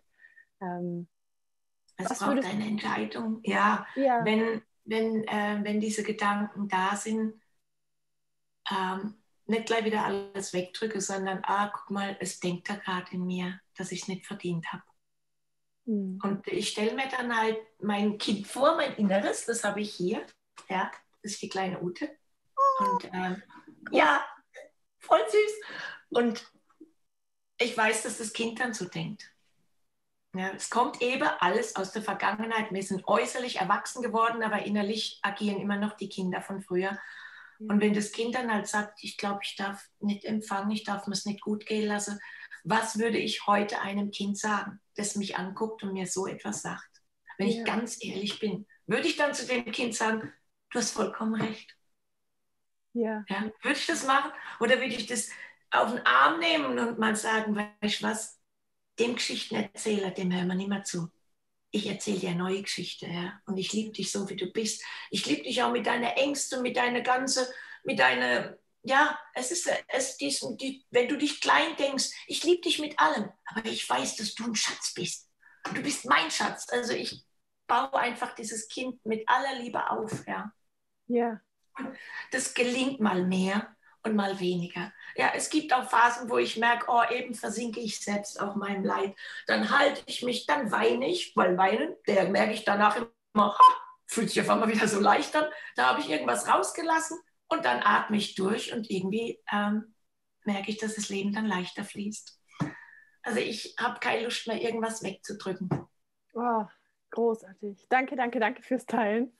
Es braucht eine Entscheidung. Ja. Wenn diese Gedanken da sind, nicht gleich wieder alles wegdrücke, sondern, guck mal, es denkt da gerade in mir, dass ich es nicht verdient habe. Und ich stelle mir dann halt mein Kind vor, mein Inneres, das habe ich hier, ja, das ist die kleine Ute. Und ja, voll süß. Und ich weiß, dass das Kind dann so denkt. Ja, es kommt eben alles aus der Vergangenheit. Wir sind äußerlich erwachsen geworden, aber innerlich agieren immer noch die Kinder von früher. Und wenn das Kind dann halt sagt, ich glaube, ich darf nicht empfangen, ich darf mir es nicht gut gehen lassen, was würde ich heute einem Kind sagen, das mich anguckt und mir so etwas sagt? Wenn ich ganz ehrlich bin, würde ich dann zu dem Kind sagen, du hast vollkommen recht. Ja, würde ich das machen? Oder würde ich das auf den Arm nehmen und mal sagen, weißt du was, dem Geschichtenerzähler, dem hören wir nicht mehr zu. Ich erzähle dir eine neue Geschichte, ja. Und ich liebe dich so, wie du bist. Ich liebe dich auch mit deiner Ängste, mit deiner ja, wenn du dich klein denkst, ich liebe dich mit allem, aber ich weiß, dass du ein Schatz bist. Du bist mein Schatz. Also ich baue einfach dieses Kind mit aller Liebe auf, ja. Ja. Das gelingt mal mehr und mal weniger. Ja, es gibt auch Phasen, wo ich merke, eben versinke ich selbst auf meinem Leid. Dann halte ich mich, dann weine ich, weil weinen, der merke ich danach immer, fühlt sich auf einmal wieder so leicht an. Da habe ich irgendwas rausgelassen und dann atme ich durch und irgendwie merke ich, dass das Leben dann leichter fließt. Also ich habe keine Lust mehr, irgendwas wegzudrücken. Oh, großartig. Danke fürs Teilen.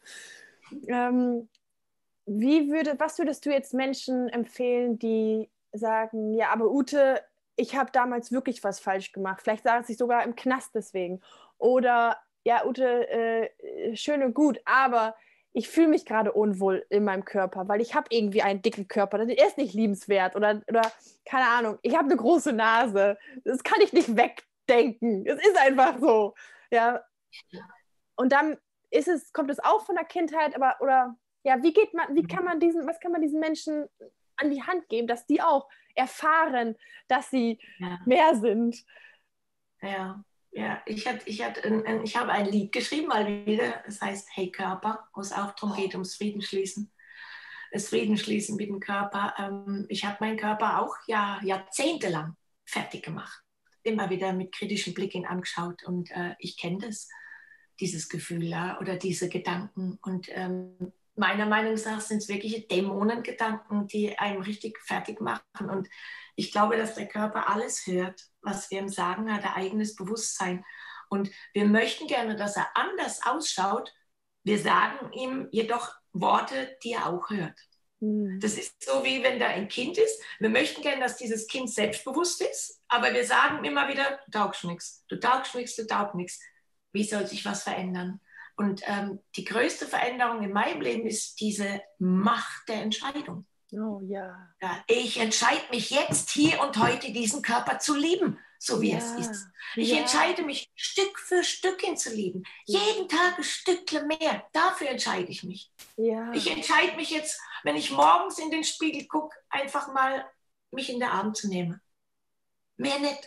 Was würdest du jetzt Menschen empfehlen, die sagen, ja, aber Ute, ich habe damals wirklich was falsch gemacht. Vielleicht saß ich sogar im Knast deswegen. Oder, ja, Ute, schön und gut, aber ich fühle mich gerade unwohl in meinem Körper, weil ich habe irgendwie einen dicken Körper. Der ist nicht liebenswert. Oder keine Ahnung, ich habe eine große Nase. Das kann ich nicht wegdenken. Es ist einfach so. Ja. Und dann kommt es auch von der Kindheit, ja, was kann man diesen Menschen an die Hand geben, dass die auch erfahren, dass sie mehr sind? Ja, ich habe ein Lied geschrieben, mal wieder, es heißt Hey Körper, wo es auch darum geht, ums Friedensschließen. Das Friedensschließen mit dem Körper. Ich habe meinen Körper auch jahrzehntelang fertig gemacht. Immer wieder mit kritischem Blick ihn angeschaut und ich kenne dieses Gefühl oder diese Gedanken und meiner Meinung nach sind es wirkliche Dämonengedanken, die einem richtig fertig machen. Und ich glaube, dass der Körper alles hört, was wir ihm sagen, hat ein eigenes Bewusstsein. Und wir möchten gerne, dass er anders ausschaut. Wir sagen ihm jedoch Worte, die er auch hört. Das ist so, wie wenn da ein Kind ist. Wir möchten gerne, dass dieses Kind selbstbewusst ist, aber wir sagen immer wieder, du taugst nichts, du taugst nichts, du taugst nichts. Wie soll sich was verändern? Und die größte Veränderung in meinem Leben ist diese Macht der Entscheidung. Oh ja. Ich entscheide mich jetzt, hier und heute, diesen Körper zu lieben, so wie es ist. Ich entscheide mich, Stück für Stück ihn zu lieben. Jeden Tag ein Stückchen mehr. Dafür entscheide ich mich. Ja. Ich entscheide mich jetzt, wenn ich morgens in den Spiegel gucke, einfach mal mich in den Arm zu nehmen. Mehr nicht.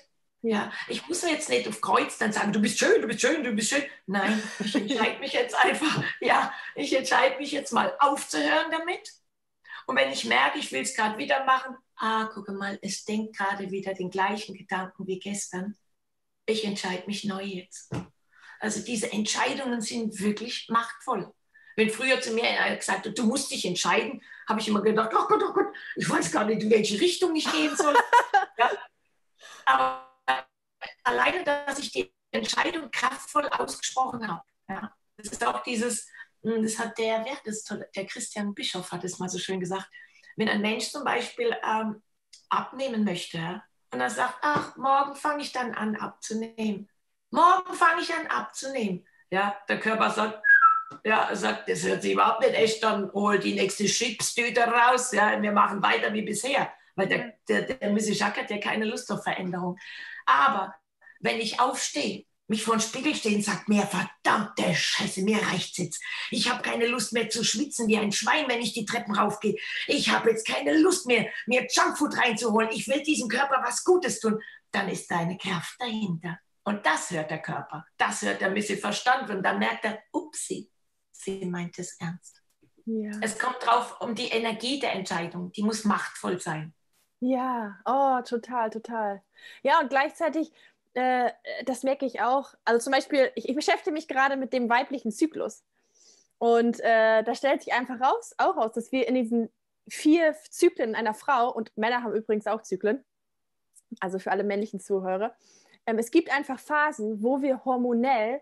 Ja, ich muss jetzt nicht auf Kreuz dann sagen, du bist schön, du bist schön, du bist schön. Nein, ich entscheide mich jetzt einfach, ich entscheide mich jetzt mal aufzuhören damit. Und wenn ich merke, ich will es gerade wieder machen, gucke mal, es denkt gerade wieder den gleichen Gedanken wie gestern. Ich entscheide mich neu jetzt. Also diese Entscheidungen sind wirklich machtvoll. Wenn früher zu mir einer gesagt hat, du musst dich entscheiden, habe ich immer gedacht, oh Gott, ich weiß gar nicht, in welche Richtung ich gehen soll. Ja. Aber alleine, dass ich die Entscheidung kraftvoll ausgesprochen habe. Ja. Das ist auch dieses, das hat der Christian Bischof hat es mal so schön gesagt, wenn ein Mensch zum Beispiel abnehmen möchte, ja, und er sagt, ach, morgen fange ich dann an abzunehmen. Morgen fange ich an abzunehmen. Ja, der Körper sagt, das hört sich überhaupt nicht echt an, hol die nächste Chipstüte raus, ja, wir machen weiter wie bisher. Weil der Missy Jacques hat ja keine Lust auf Veränderung. Aber wenn ich aufstehe, mich vor den Spiegel stehe und sage, mir verdammte Scheiße, mir reicht's jetzt. Ich habe keine Lust mehr zu schwitzen wie ein Schwein, wenn ich die Treppen raufgehe. Ich habe jetzt keine Lust mehr, mir Junkfood reinzuholen. Ich will diesem Körper was Gutes tun. Dann ist da eine Kraft dahinter. Und das hört der Körper. Das hört der Missy Verstand. Und dann merkt er, upsi, sie meint es ernst. Ja. Es kommt drauf um die Energie der Entscheidung. Die muss machtvoll sein. Ja, oh, total, total. Ja, und gleichzeitig, das merke ich auch, also zum Beispiel, ich beschäftige mich gerade mit dem weiblichen Zyklus. Und da stellt sich einfach raus, dass wir in diesen 4 Zyklen einer Frau, und Männer haben übrigens auch Zyklen, also für alle männlichen Zuhörer, es gibt einfach Phasen, wo wir hormonell,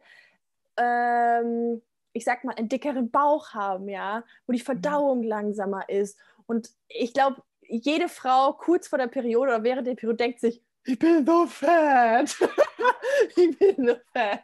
ich sag mal, einen dickeren Bauch haben, ja, wo die Verdauung langsamer ist. Und ich glaube, jede Frau kurz vor der Periode oder während der Periode denkt sich, ich bin so fett. Ich bin so fett.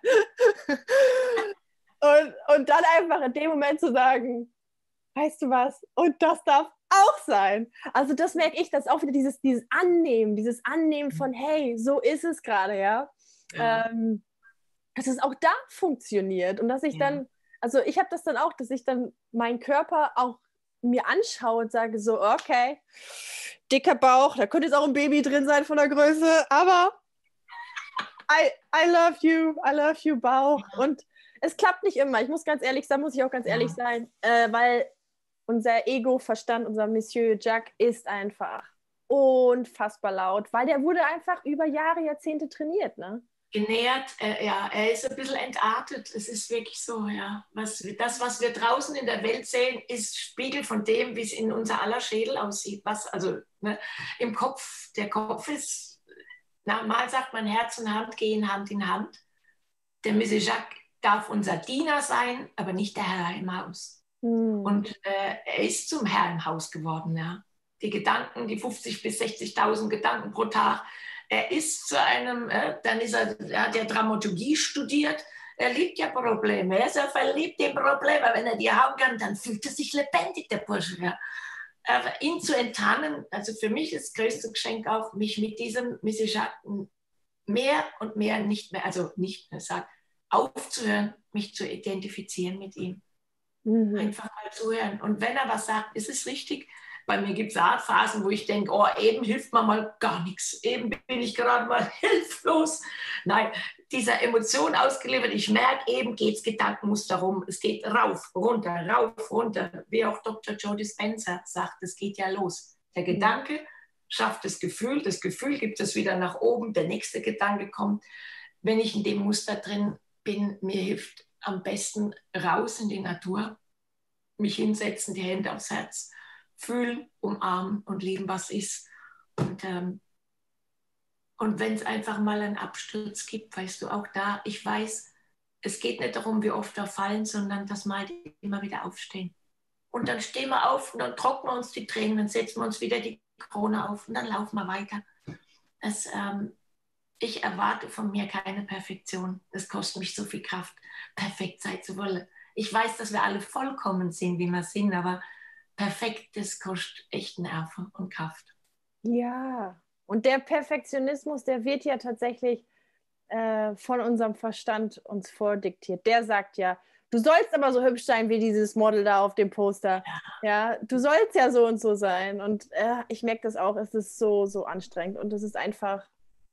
Und dann einfach in dem Moment zu sagen, weißt du was? Und das darf auch sein. Also das merke ich, dass auch wieder dieses Annehmen von, hey, so ist es gerade, ja. Dass es auch da funktioniert und dass ich dann, also ich habe das dann auch, dass ich dann meinen Körper auch mir anschaue und sage so, okay, dicker Bauch, da könnte jetzt auch ein Baby drin sein von der Größe, aber I love you, Bauch. Und es klappt nicht immer. Ich muss ganz ehrlich sein, muss ich auch ganz ehrlich sein, weil unser Ego-Verstand, unser Monsieur Jacques ist einfach unfassbar laut, weil der wurde einfach über Jahre, Jahrzehnte trainiert, ne? Genährt, er ist ein bisschen entartet. Es ist wirklich so, ja. Was wir draußen in der Welt sehen, ist Spiegel von dem, wie es in unser aller Schädel aussieht. Im Kopf, der Kopf ist, mal sagt man, Herz und Hand gehen Hand in Hand. Der Monsieur Jacques darf unser Diener sein, aber nicht der Herr im Haus. Und er ist zum Herr im Haus geworden, ja. Die Gedanken, die 50.000 bis 60.000 Gedanken pro Tag. Er ist zu einem, dann ist er hat ja Dramaturgie studiert, er liebt ja Probleme, er ist ja verliebt in Probleme, wenn er die haben kann, dann fühlt er sich lebendig, der Bursche. Ja. Aber ihn zu enttarnen, also für mich ist das größte Geschenk auch, mich mit diesem Monsieur Jacques mehr und mehr nicht mehr aufzuhören, mich zu identifizieren mit ihm. Einfach mal zuhören. Und wenn er was sagt, ist es richtig. Bei mir gibt es auch Phasen, wo ich denke, oh, eben hilft mir mal gar nichts. Eben bin ich gerade mal hilflos. Nein, dieser Emotion ausgeliefert. Ich merke, eben geht es Gedankenmuster rum. Es geht rauf, runter. Wie auch Dr. Joe Dispenza sagt, es geht ja los. Der Gedanke schafft das Gefühl gibt es wieder nach oben, der nächste Gedanke kommt. Wenn ich in dem Muster drin bin, mir hilft am besten raus in die Natur, mich hinsetzen, die Hände aufs Herz, fühlen, umarmen und lieben, was ist. Und wenn es einfach mal einen Absturz gibt, weißt du, auch da, ich weiß, es geht nicht darum, wie oft wir fallen, sondern dass wir halt immer wieder aufstehen. Und dann stehen wir auf und dann trocknen wir uns die Tränen, dann setzen wir uns wieder die Krone auf und dann laufen wir weiter. Ich erwarte von mir keine Perfektion. Das kostet mich so viel Kraft, perfekt sein zu wollen. Ich weiß, dass wir alle vollkommen sind, wie wir sind, aber perfekt, das kostet echt Nerven und Kraft. Ja, und der Perfektionismus, der wird ja tatsächlich von unserem Verstand uns vordiktiert. Der sagt ja, du sollst aber so hübsch sein wie dieses Model da auf dem Poster. Ja, du sollst ja so und so sein. Und ich merke das auch, es ist so, so anstrengend. Und es ist einfach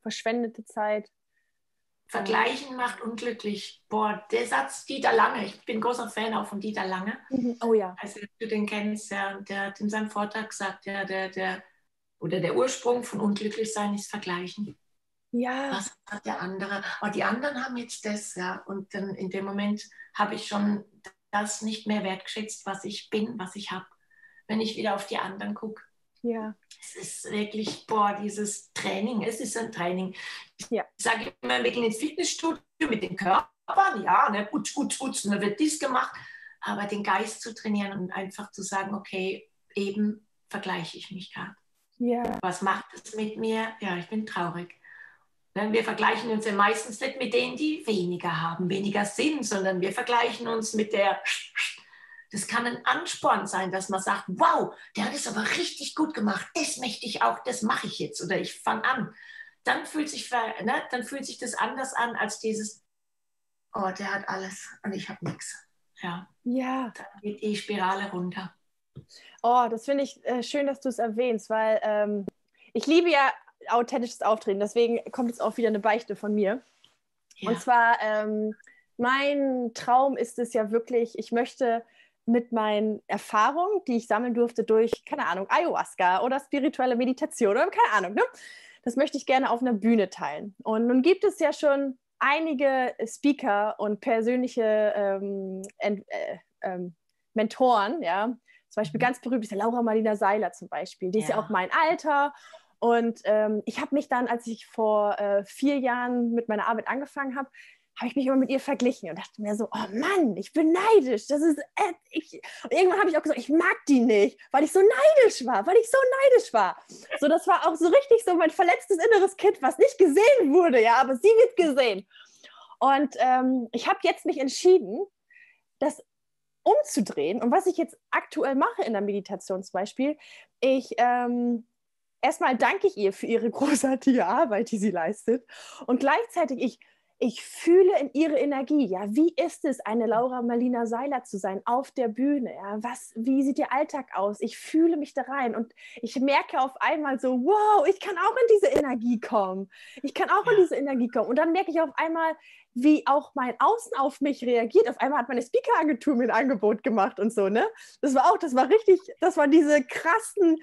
verschwendete Zeit. Vergleichen macht unglücklich. Boah, der Satz Dieter Lange, ich bin großer Fan auch von Dieter Lange. Oh ja. Also du den kennst, der hat in seinem Vortrag gesagt, der Ursprung von Unglücklichsein ist Vergleichen. Ja. Was hat der andere? Oh, die anderen haben jetzt das, ja. Und dann in dem Moment habe ich schon das nicht mehr wertgeschätzt, was ich bin, was ich habe, wenn ich wieder auf die anderen gucke. Ja. Es ist wirklich, boah, dieses Training, es ist ein Training. Ja. Ich sage immer, wir gehen ins Fitnessstudio mit den Körpern, ja, ne, putz, und dann wird dies gemacht. Aber den Geist zu trainieren und einfach zu sagen, okay, eben vergleiche ich mich gerade. Ja. Was macht es mit mir? Ja, ich bin traurig. Wir vergleichen uns ja meistens nicht mit denen, die weniger haben, weniger sind, sondern wir vergleichen uns mit der. Das kann ein Ansporn sein, dass man sagt, wow, der hat es aber richtig gut gemacht, das möchte ich auch, das mache ich jetzt oder ich fange an. Dann fühlt sich das anders an als dieses, oh, der hat alles und ich habe nichts. Ja. Ja. Dann geht die Spirale runter. Oh, das finde ich schön, dass du es erwähnst, weil ich liebe ja authentisches Auftreten, deswegen kommt jetzt auch wieder eine Beichte von mir. Ja. Und zwar, mein Traum ist es ja wirklich, ich möchte mit meinen Erfahrungen, die ich sammeln durfte durch, keine Ahnung, Ayahuasca oder spirituelle Meditation oder keine Ahnung, ne? Das möchte ich gerne auf einer Bühne teilen. Und nun gibt es ja schon einige Speaker und persönliche Mentoren, ja. Zum Beispiel ganz berühmt ist ja Laura Marlina Seiler zum Beispiel. Die ist ja auch mein Alter. Und ich habe mich dann, als ich vor 4 Jahren mit meiner Arbeit angefangen habe, habe ich mich immer mit ihr verglichen und dachte mir so, oh Mann, ich bin neidisch. Das ist, und irgendwann habe ich auch gesagt, ich mag die nicht, weil ich so neidisch war. So, das war auch so richtig so mein verletztes inneres Kind, was nicht gesehen wurde, ja, aber sie wird gesehen. Und ich habe jetzt mich entschieden, das umzudrehen. Und was ich jetzt aktuell mache in der Meditation zum Beispiel, erstmal danke ich ihr für ihre großartige Arbeit, die sie leistet. Und gleichzeitig, ich fühle in ihre Energie. Ja, wie ist es, eine Laura Marlina Seiler zu sein auf der Bühne? Ja, wie sieht ihr Alltag aus? Ich fühle mich da rein und ich merke auf einmal so, wow, ich kann auch in diese Energie kommen. Und dann merke ich auf einmal, wie auch mein Außen auf mich reagiert. Auf einmal hat meine Speaker-Agentur mir ein Angebot gemacht und so, ne? Das waren diese krassen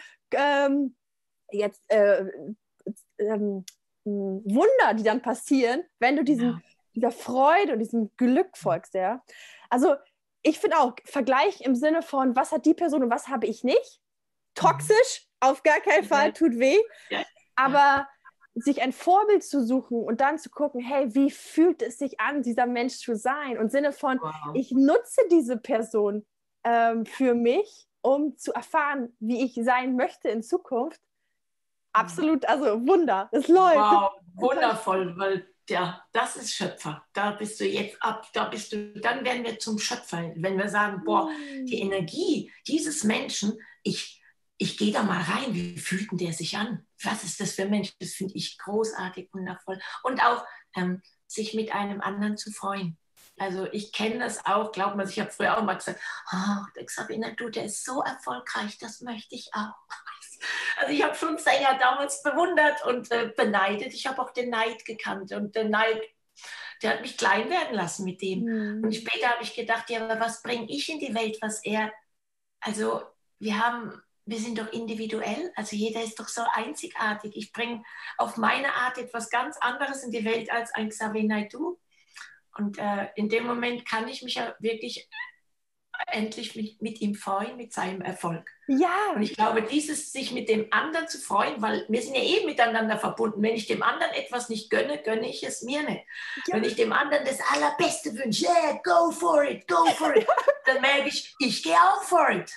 Wunder, die dann passieren, wenn du dieser Freude und diesem Glück folgst, ja. Also ich finde auch, Vergleich im Sinne von, was hat die Person und was habe ich nicht? Toxisch, auf gar keinen Fall, tut weh. Aber sich ein Vorbild zu suchen und dann zu gucken, hey, wie fühlt es sich an, dieser Mensch zu sein? Und im Sinne von, ich nutze diese Person für mich, um zu erfahren, wie ich sein möchte in Zukunft. Absolut, also Wunder, es läuft. Wow, wundervoll, weil ja, das ist Schöpfer. Da bist du jetzt dann werden wir zum Schöpfer, wenn wir sagen, boah, die Energie dieses Menschen, ich gehe da mal rein, wie fühlt denn der sich an? Was ist das für ein Mensch? Das finde ich großartig, wundervoll. Und auch sich mit einem anderen zu freuen. Also ich kenne das auch, glaubt man, ich habe früher auch mal gesagt, der Xavier, der ist so erfolgreich, das möchte ich auch. Also ich habe schon Sänger damals bewundert und beneidet. Ich habe auch den Neid gekannt und der Neid, der hat mich klein werden lassen mit dem. Und später habe ich gedacht, ja, aber was bringe ich in die Welt, also wir sind doch individuell, also jeder ist doch so einzigartig. Ich bringe auf meine Art etwas ganz anderes in die Welt als ein Xavier Naidoo. Und in dem Moment kann ich mich ja wirklich endlich mit ihm freuen, mit seinem Erfolg. Ja. Und ich glaube, sich mit dem anderen zu freuen, weil wir sind ja miteinander verbunden. Wenn ich dem anderen etwas nicht gönne, gönne ich es mir nicht. Ja. Wenn ich dem anderen das Allerbeste wünsche, yeah, go for it, dann merke ich gehe auch for it.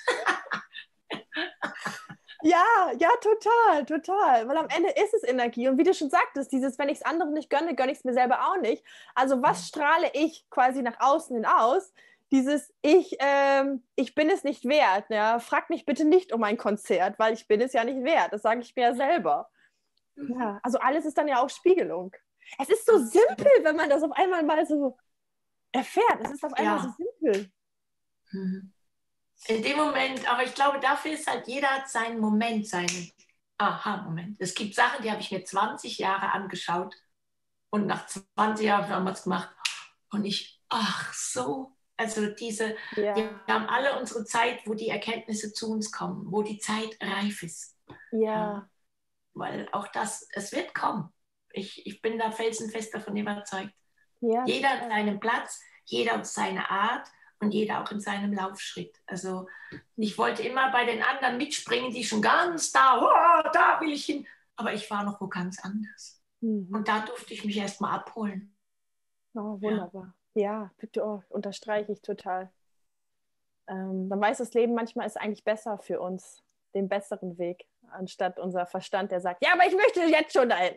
Ja, total. Weil am Ende ist es Energie. Und wie du schon sagtest, wenn ich es anderen nicht gönne, gönne ich es mir selber auch nicht. Also was strahle ich quasi nach außen hin aus? Ich bin es nicht wert. Ja? Frag mich bitte nicht um ein Konzert, weil ich bin es ja nicht wert. Das sage ich mir ja selber. Ja, also alles ist dann ja auch Spiegelung. Es ist so simpel, wenn man das auf einmal mal so erfährt. Es ist auf einmal so simpel. In dem Moment, aber ich glaube, dafür ist halt, jeder hat seinen Moment, aha, Moment. Es gibt Sachen, die habe ich mir 20 Jahre angeschaut und nach 20 Jahren haben wir es gemacht. Und ich, ach so, also wir haben alle unsere Zeit, wo die Erkenntnisse zu uns kommen, wo die Zeit reif ist. Ja. Weil auch das, es wird kommen. Ich bin da felsenfest davon überzeugt. Ja, jeder an seinem Platz, jeder auf seine Art und jeder auch in seinem Laufschritt. Also ich wollte immer bei den anderen mitspringen, die schon ganz da will ich hin. Aber ich war noch wo ganz anders. Und da durfte ich mich erstmal abholen. Oh, wunderbar. Ja, bitte, unterstreiche ich total. Dann weiß das Leben manchmal ist eigentlich besser für uns, den besseren Weg, anstatt unser Verstand, der sagt, ja, aber ich möchte jetzt schon dahin.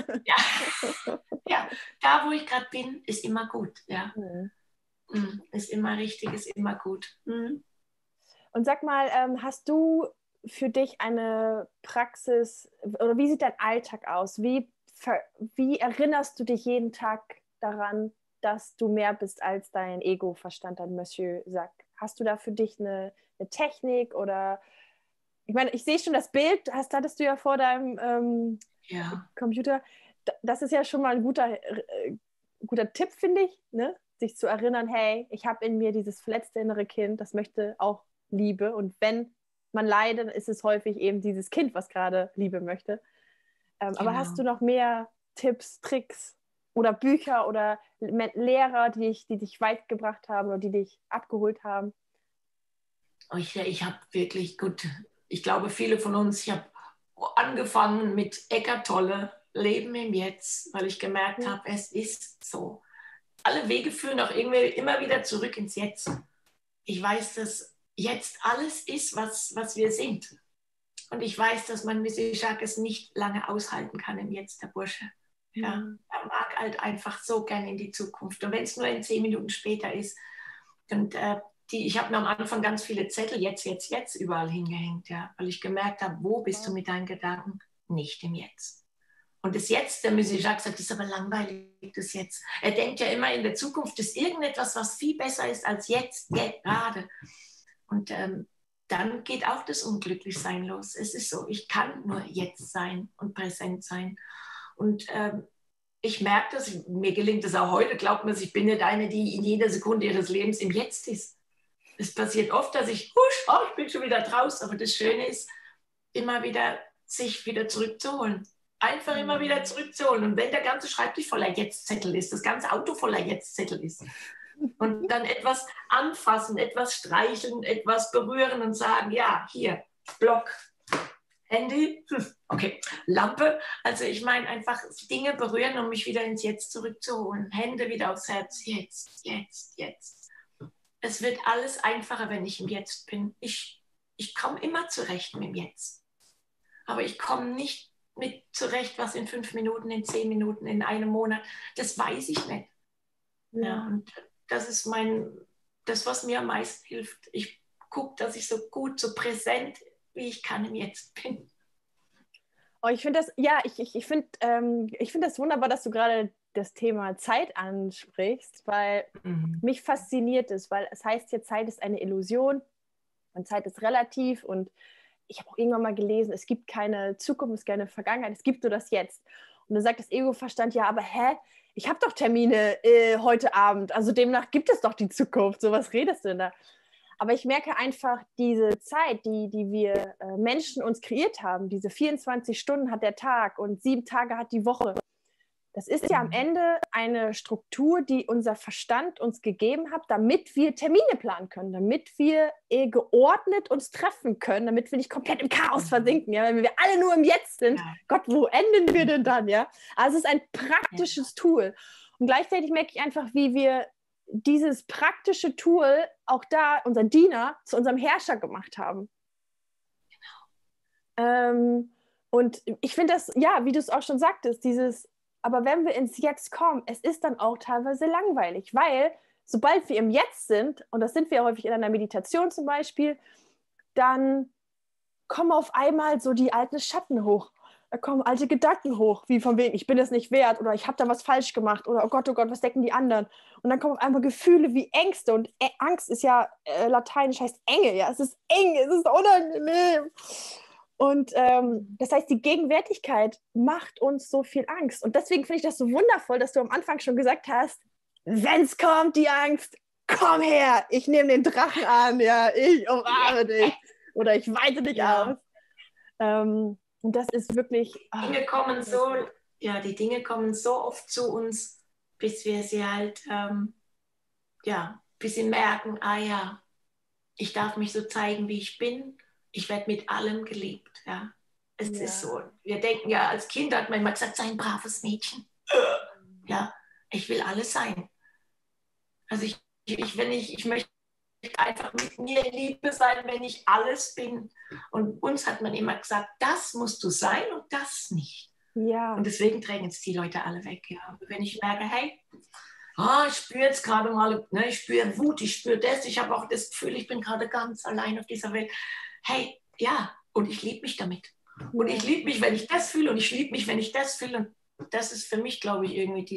Ja, da wo ich gerade bin, ist immer gut. Ja. Ist immer richtig, ist immer gut. Und sag mal, hast du für dich eine Praxis, oder wie sieht dein Alltag aus? Wie erinnerst du dich jeden Tag daran, dass du mehr bist als dein Ego-Verstand, dein Monsieur sagt? Hast du da für dich eine Technik oder, ich meine, ich sehe schon das Bild, hattest du ja vor deinem Computer. Das ist ja schon mal ein guter Tipp, finde ich, ne? Sich zu erinnern, hey, ich habe in mir dieses verletzte innere Kind, das möchte auch Liebe. Und wenn man leidet, ist es häufig eben dieses Kind, was gerade Liebe möchte. Aber hast du noch mehr Tipps, Tricks oder Bücher oder Lehrer, die dich weit gebracht haben oder die dich abgeholt haben? Ich habe wirklich gut, ich glaube, viele von uns, ich habe angefangen mit Eckhart Tolle, Leben im Jetzt, weil ich gemerkt habe, es ist so. Alle Wege führen auch irgendwie immer wieder zurück ins Jetzt. Ich weiß, dass jetzt alles ist, was wir sind. Und ich weiß, dass man Missy Jacques nicht lange aushalten kann im Jetzt, der Bursche. Ja, er mag halt einfach so gerne in die Zukunft. Und wenn es nur in 10 Minuten später ist. Und ich habe mir am Anfang ganz viele Zettel jetzt überall hingehängt, ja, weil ich gemerkt habe, wo bist du mit deinen Gedanken? Nicht im Jetzt. Und das Jetzt, der Missy Jacques sagt, ist aber langweilig, das Jetzt. Er denkt ja immer, in der Zukunft ist irgendetwas, was viel besser ist als jetzt gerade. Und dann geht auch das Unglücklichsein los. Es ist so, ich kann nur jetzt sein und präsent sein. Und ich merke das, mir gelingt das auch heute, glaubt mir, ich bin nicht eine, die in jeder Sekunde ihres Lebens im Jetzt ist. Es passiert oft, dass ich bin schon wieder draußen. Aber das Schöne ist, immer wieder sich wieder zurückzuholen. Einfach immer wieder zurückzuholen. Und wenn der ganze Schreibtisch voller Jetzt-Zettel ist, das ganze Auto voller Jetzt-Zettel ist, und dann etwas anfassen, etwas streicheln, etwas berühren und sagen, ja, hier, Block, Handy, okay, Lampe. Also ich meine einfach Dinge berühren, um mich wieder ins Jetzt zurückzuholen. Hände wieder aufs Herz, jetzt. Es wird alles einfacher, wenn ich im Jetzt bin. Ich komme immer zurecht mit dem Jetzt. Aber ich komme nicht mit zurecht, was in 5 Minuten, in 10 Minuten, in einem Monat, das weiß ich nicht. Ja, und das ist das, was mir am meisten hilft. Ich gucke, dass ich so gut, so präsent, wie ich kann im Jetzt bin. Oh, ich finde das, ja, ich find das wunderbar, dass du gerade das Thema Zeit ansprichst, weil mich fasziniert es, weil es heißt ja, Zeit ist eine Illusion und Zeit ist relativ und ich habe auch irgendwann mal gelesen, es gibt keine Zukunft, es gibt keine Vergangenheit, es gibt nur das Jetzt. Und dann sagt das Ego-Verstand, ja, aber ich habe doch Termine heute Abend, also demnach gibt es doch die Zukunft, so was redest du denn da? Aber ich merke einfach, diese Zeit, die wir Menschen uns kreiert haben, diese 24 Stunden hat der Tag und 7 Tage hat die Woche, das ist ja am Ende eine Struktur, die unser Verstand uns gegeben hat, damit wir Termine planen können, damit wir geordnet uns treffen können, damit wir nicht komplett im Chaos versinken, ja? Wenn wir alle nur im Jetzt sind. Ja. Gott, wo enden wir denn dann? Ja? Also es ist ein praktisches Tool. Und gleichzeitig merke ich einfach, wie wir dieses praktische Tool auch da, unser Diener, zu unserem Herrscher gemacht haben. Genau. Und ich finde das, ja, wie du es auch schon sagtest, aber wenn wir ins Jetzt kommen, es ist dann auch teilweise langweilig, weil sobald wir im Jetzt sind, und das sind wir häufig in einer Meditation zum Beispiel, dann kommen auf einmal so die alten Schatten hoch. Da kommen alte Gedanken hoch, wie von wegen, ich bin es nicht wert oder ich habe da was falsch gemacht oder oh Gott, was denken die anderen? Und dann kommen auf einmal Gefühle wie Ängste und Angst ist ja lateinisch, heißt Enge, ja, es ist eng, es ist unangenehm. Und das heißt, die Gegenwärtigkeit macht uns so viel Angst. Und deswegen finde ich das so wundervoll, dass du am Anfang schon gesagt hast, wenn es kommt, die Angst, komm her, ich nehme den Drachen an, ja, ich umarme dich oder ich weite dich aus. Und das ist wirklich... Die Dinge kommen so oft zu uns, bis wir sie halt, bis sie merken, ich darf mich so zeigen, wie ich bin. Ich werde mit allem geliebt. Ja. Es ist so. Wir denken ja, als Kind hat man immer gesagt, sei ein braves Mädchen. Ja, ich will alles sein. Also ich möchte einfach mit mir in Liebe sein, wenn ich alles bin. Und uns hat man immer gesagt, das musst du sein und das nicht. Ja. Und deswegen drängen es die Leute alle weg. Ja. Wenn ich merke, hey, ich spüre jetzt gerade mal, ne, ich spüre Wut, ich spüre das, ich habe auch das Gefühl, ich bin gerade ganz allein auf dieser Welt. Hey, ja, und ich liebe mich damit. Und ich liebe mich, wenn ich das fühle, und ich liebe mich, wenn ich das fühle. Und das ist für mich, glaube ich, irgendwie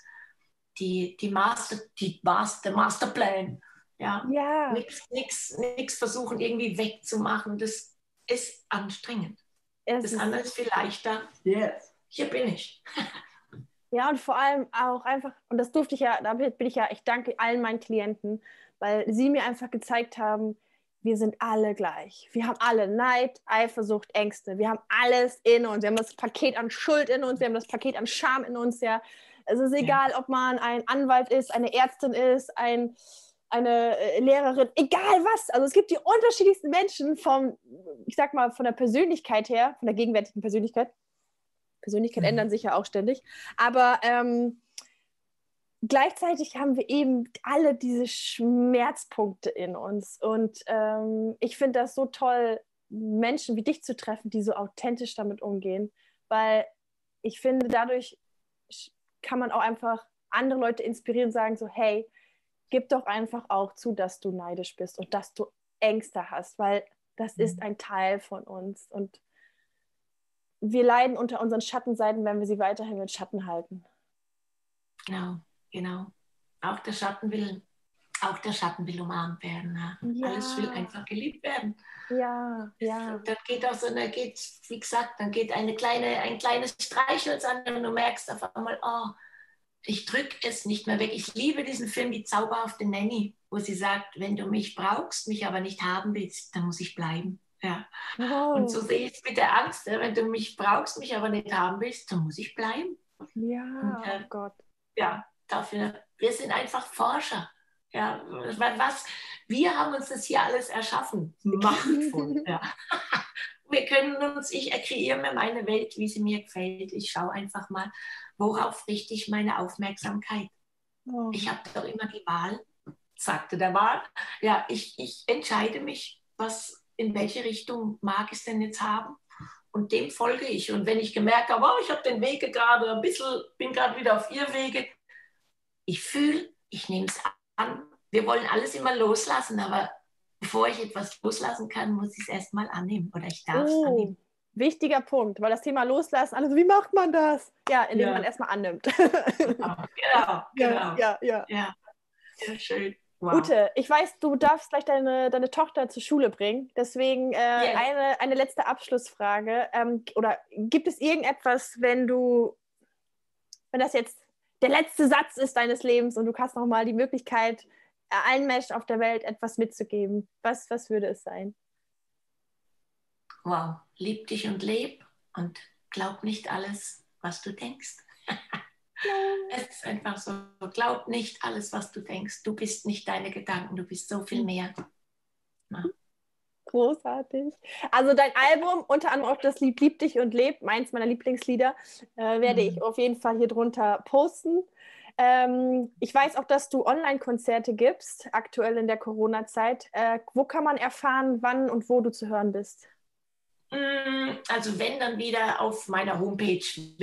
der Masterplan. Ja. Nichts versuchen, irgendwie wegzumachen. Das ist anstrengend. Das andere ist viel leichter. Yes, hier bin ich. Ja, und vor allem auch einfach, und das durfte ich ja, damit bin ich ja, ich danke allen meinen Klienten, weil sie mir einfach gezeigt haben, wir sind alle gleich. Wir haben alle Neid, Eifersucht, Ängste. Wir haben alles in uns. Wir haben das Paket an Schuld in uns, wir haben das Paket an Scham in uns. Ja. Es ist egal, ob man ein Anwalt ist, eine Ärztin ist, eine Lehrerin, egal was. Also es gibt die unterschiedlichsten Menschen von der Persönlichkeit her, von der gegenwärtigen Persönlichkeit. Persönlichkeit ändern sich ja auch ständig. Aber gleichzeitig haben wir eben alle diese Schmerzpunkte in uns. Und ich finde das so toll, Menschen wie dich zu treffen, die so authentisch damit umgehen. Weil ich finde, dadurch kann man auch einfach andere Leute inspirieren und sagen so, hey, gib doch einfach auch zu, dass du neidisch bist und dass du Ängste hast, weil das ist ein Teil von uns. Und wir leiden unter unseren Schattenseiten, wenn wir sie weiterhin mit Schatten halten. Genau. Auch der Schatten will umarmt werden. Ja. Alles will einfach geliebt werden. Ja. Und dann wie gesagt, dann geht ein kleines Streichholz an und du merkst auf einmal, ich drücke es nicht mehr weg. Ich liebe diesen Film, Die zauberhafte Nanny, wo sie sagt, wenn du mich brauchst, mich aber nicht haben willst, dann muss ich bleiben. Ja. Wow. Und so sehe ich es mit der Angst. Wenn du mich brauchst, mich aber nicht haben willst, dann muss ich bleiben. Ja, oh Gott. Ja, wir sind einfach Forscher. Ja, wir haben uns das hier alles erschaffen. Machtvoll. Ja. Ich kreiere mir meine Welt, wie sie mir gefällt. Ich schaue einfach mal, worauf richte ich meine Aufmerksamkeit. Oh. Ich habe doch immer die Wahl, sagte der Wahl. Ja, ich entscheide mich, in welche Richtung mag ich es denn jetzt haben. Und dem folge ich. Und wenn ich gemerkt habe, ich habe den Weg gerade ein bisschen, bin gerade wieder auf Irrwege, ich fühle, ich nehme es an. Wir wollen alles immer loslassen, aber bevor ich etwas loslassen kann, muss ich es erstmal annehmen oder ich darf es annehmen. Wichtiger Punkt, weil das Thema Loslassen, also wie macht man das? Ja, indem man erstmal annimmt. Genau. Ja, schön. Wow. Ute, ich weiß, du darfst gleich deine Tochter zur Schule bringen. Deswegen eine letzte Abschlussfrage. Oder gibt es irgendetwas, wenn das jetzt der letzte Satz ist deines Lebens und du hast nochmal die Möglichkeit, allen Menschen auf der Welt etwas mitzugeben? Was würde es sein? Wow, lieb dich und leb und glaub nicht alles, was du denkst. Es ist einfach so, glaub nicht alles, was du denkst. Du bist nicht deine Gedanken, du bist so viel mehr. Ja. Großartig. Also dein Album, unter anderem auch das Lied Lieb dich und leb, meins meiner Lieblingslieder, werde ich auf jeden Fall hier drunter posten. Ich weiß auch, dass du Online-Konzerte gibst, aktuell in der Corona-Zeit. Wo kann man erfahren, wann und wo du zu hören bist? Also wenn, dann wieder auf meiner Homepage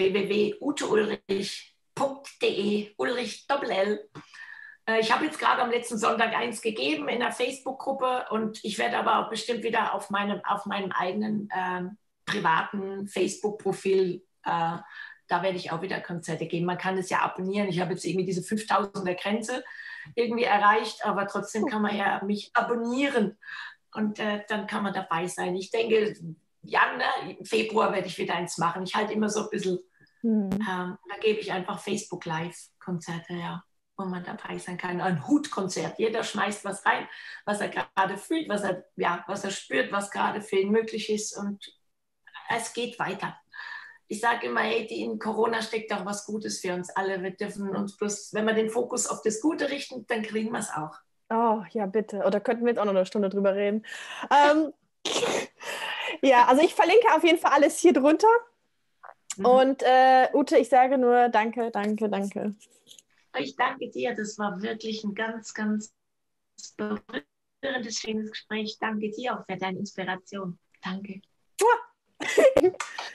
www.uteulrich.de, Ulrich Doppel-L. Ich habe jetzt gerade am letzten Sonntag eins gegeben in der Facebook-Gruppe und ich werde aber auch bestimmt wieder auf meinem eigenen privaten Facebook-Profil, da werde ich auch wieder Konzerte geben. Man kann es ja abonnieren. Ich habe jetzt irgendwie diese 5000er Grenze irgendwie erreicht, aber trotzdem kann man ja mich abonnieren und dann kann man dabei sein. Ich denke, Februar werde ich wieder eins machen. Ich halte immer so ein bisschen, da gebe ich einfach Facebook Live-Konzerte, ja, wo man dabei sein kann. Ein Hutkonzert. Jeder schmeißt was rein, was er gerade fühlt, was er spürt, was gerade für ihn möglich ist. Und es geht weiter. Ich sage immer, hey, in Corona steckt auch was Gutes für uns alle. Wir dürfen uns bloß, wenn wir den Fokus auf das Gute richten, dann kriegen wir es auch. Oh, ja, bitte. Oder könnten wir jetzt auch noch eine Stunde drüber reden. Ja, also ich verlinke auf jeden Fall alles hier drunter. Und Ute, ich sage nur danke, danke, danke. Ich danke dir. Das war wirklich ein ganz, ganz berührendes, schönes Gespräch. Danke dir auch für deine Inspiration. Danke.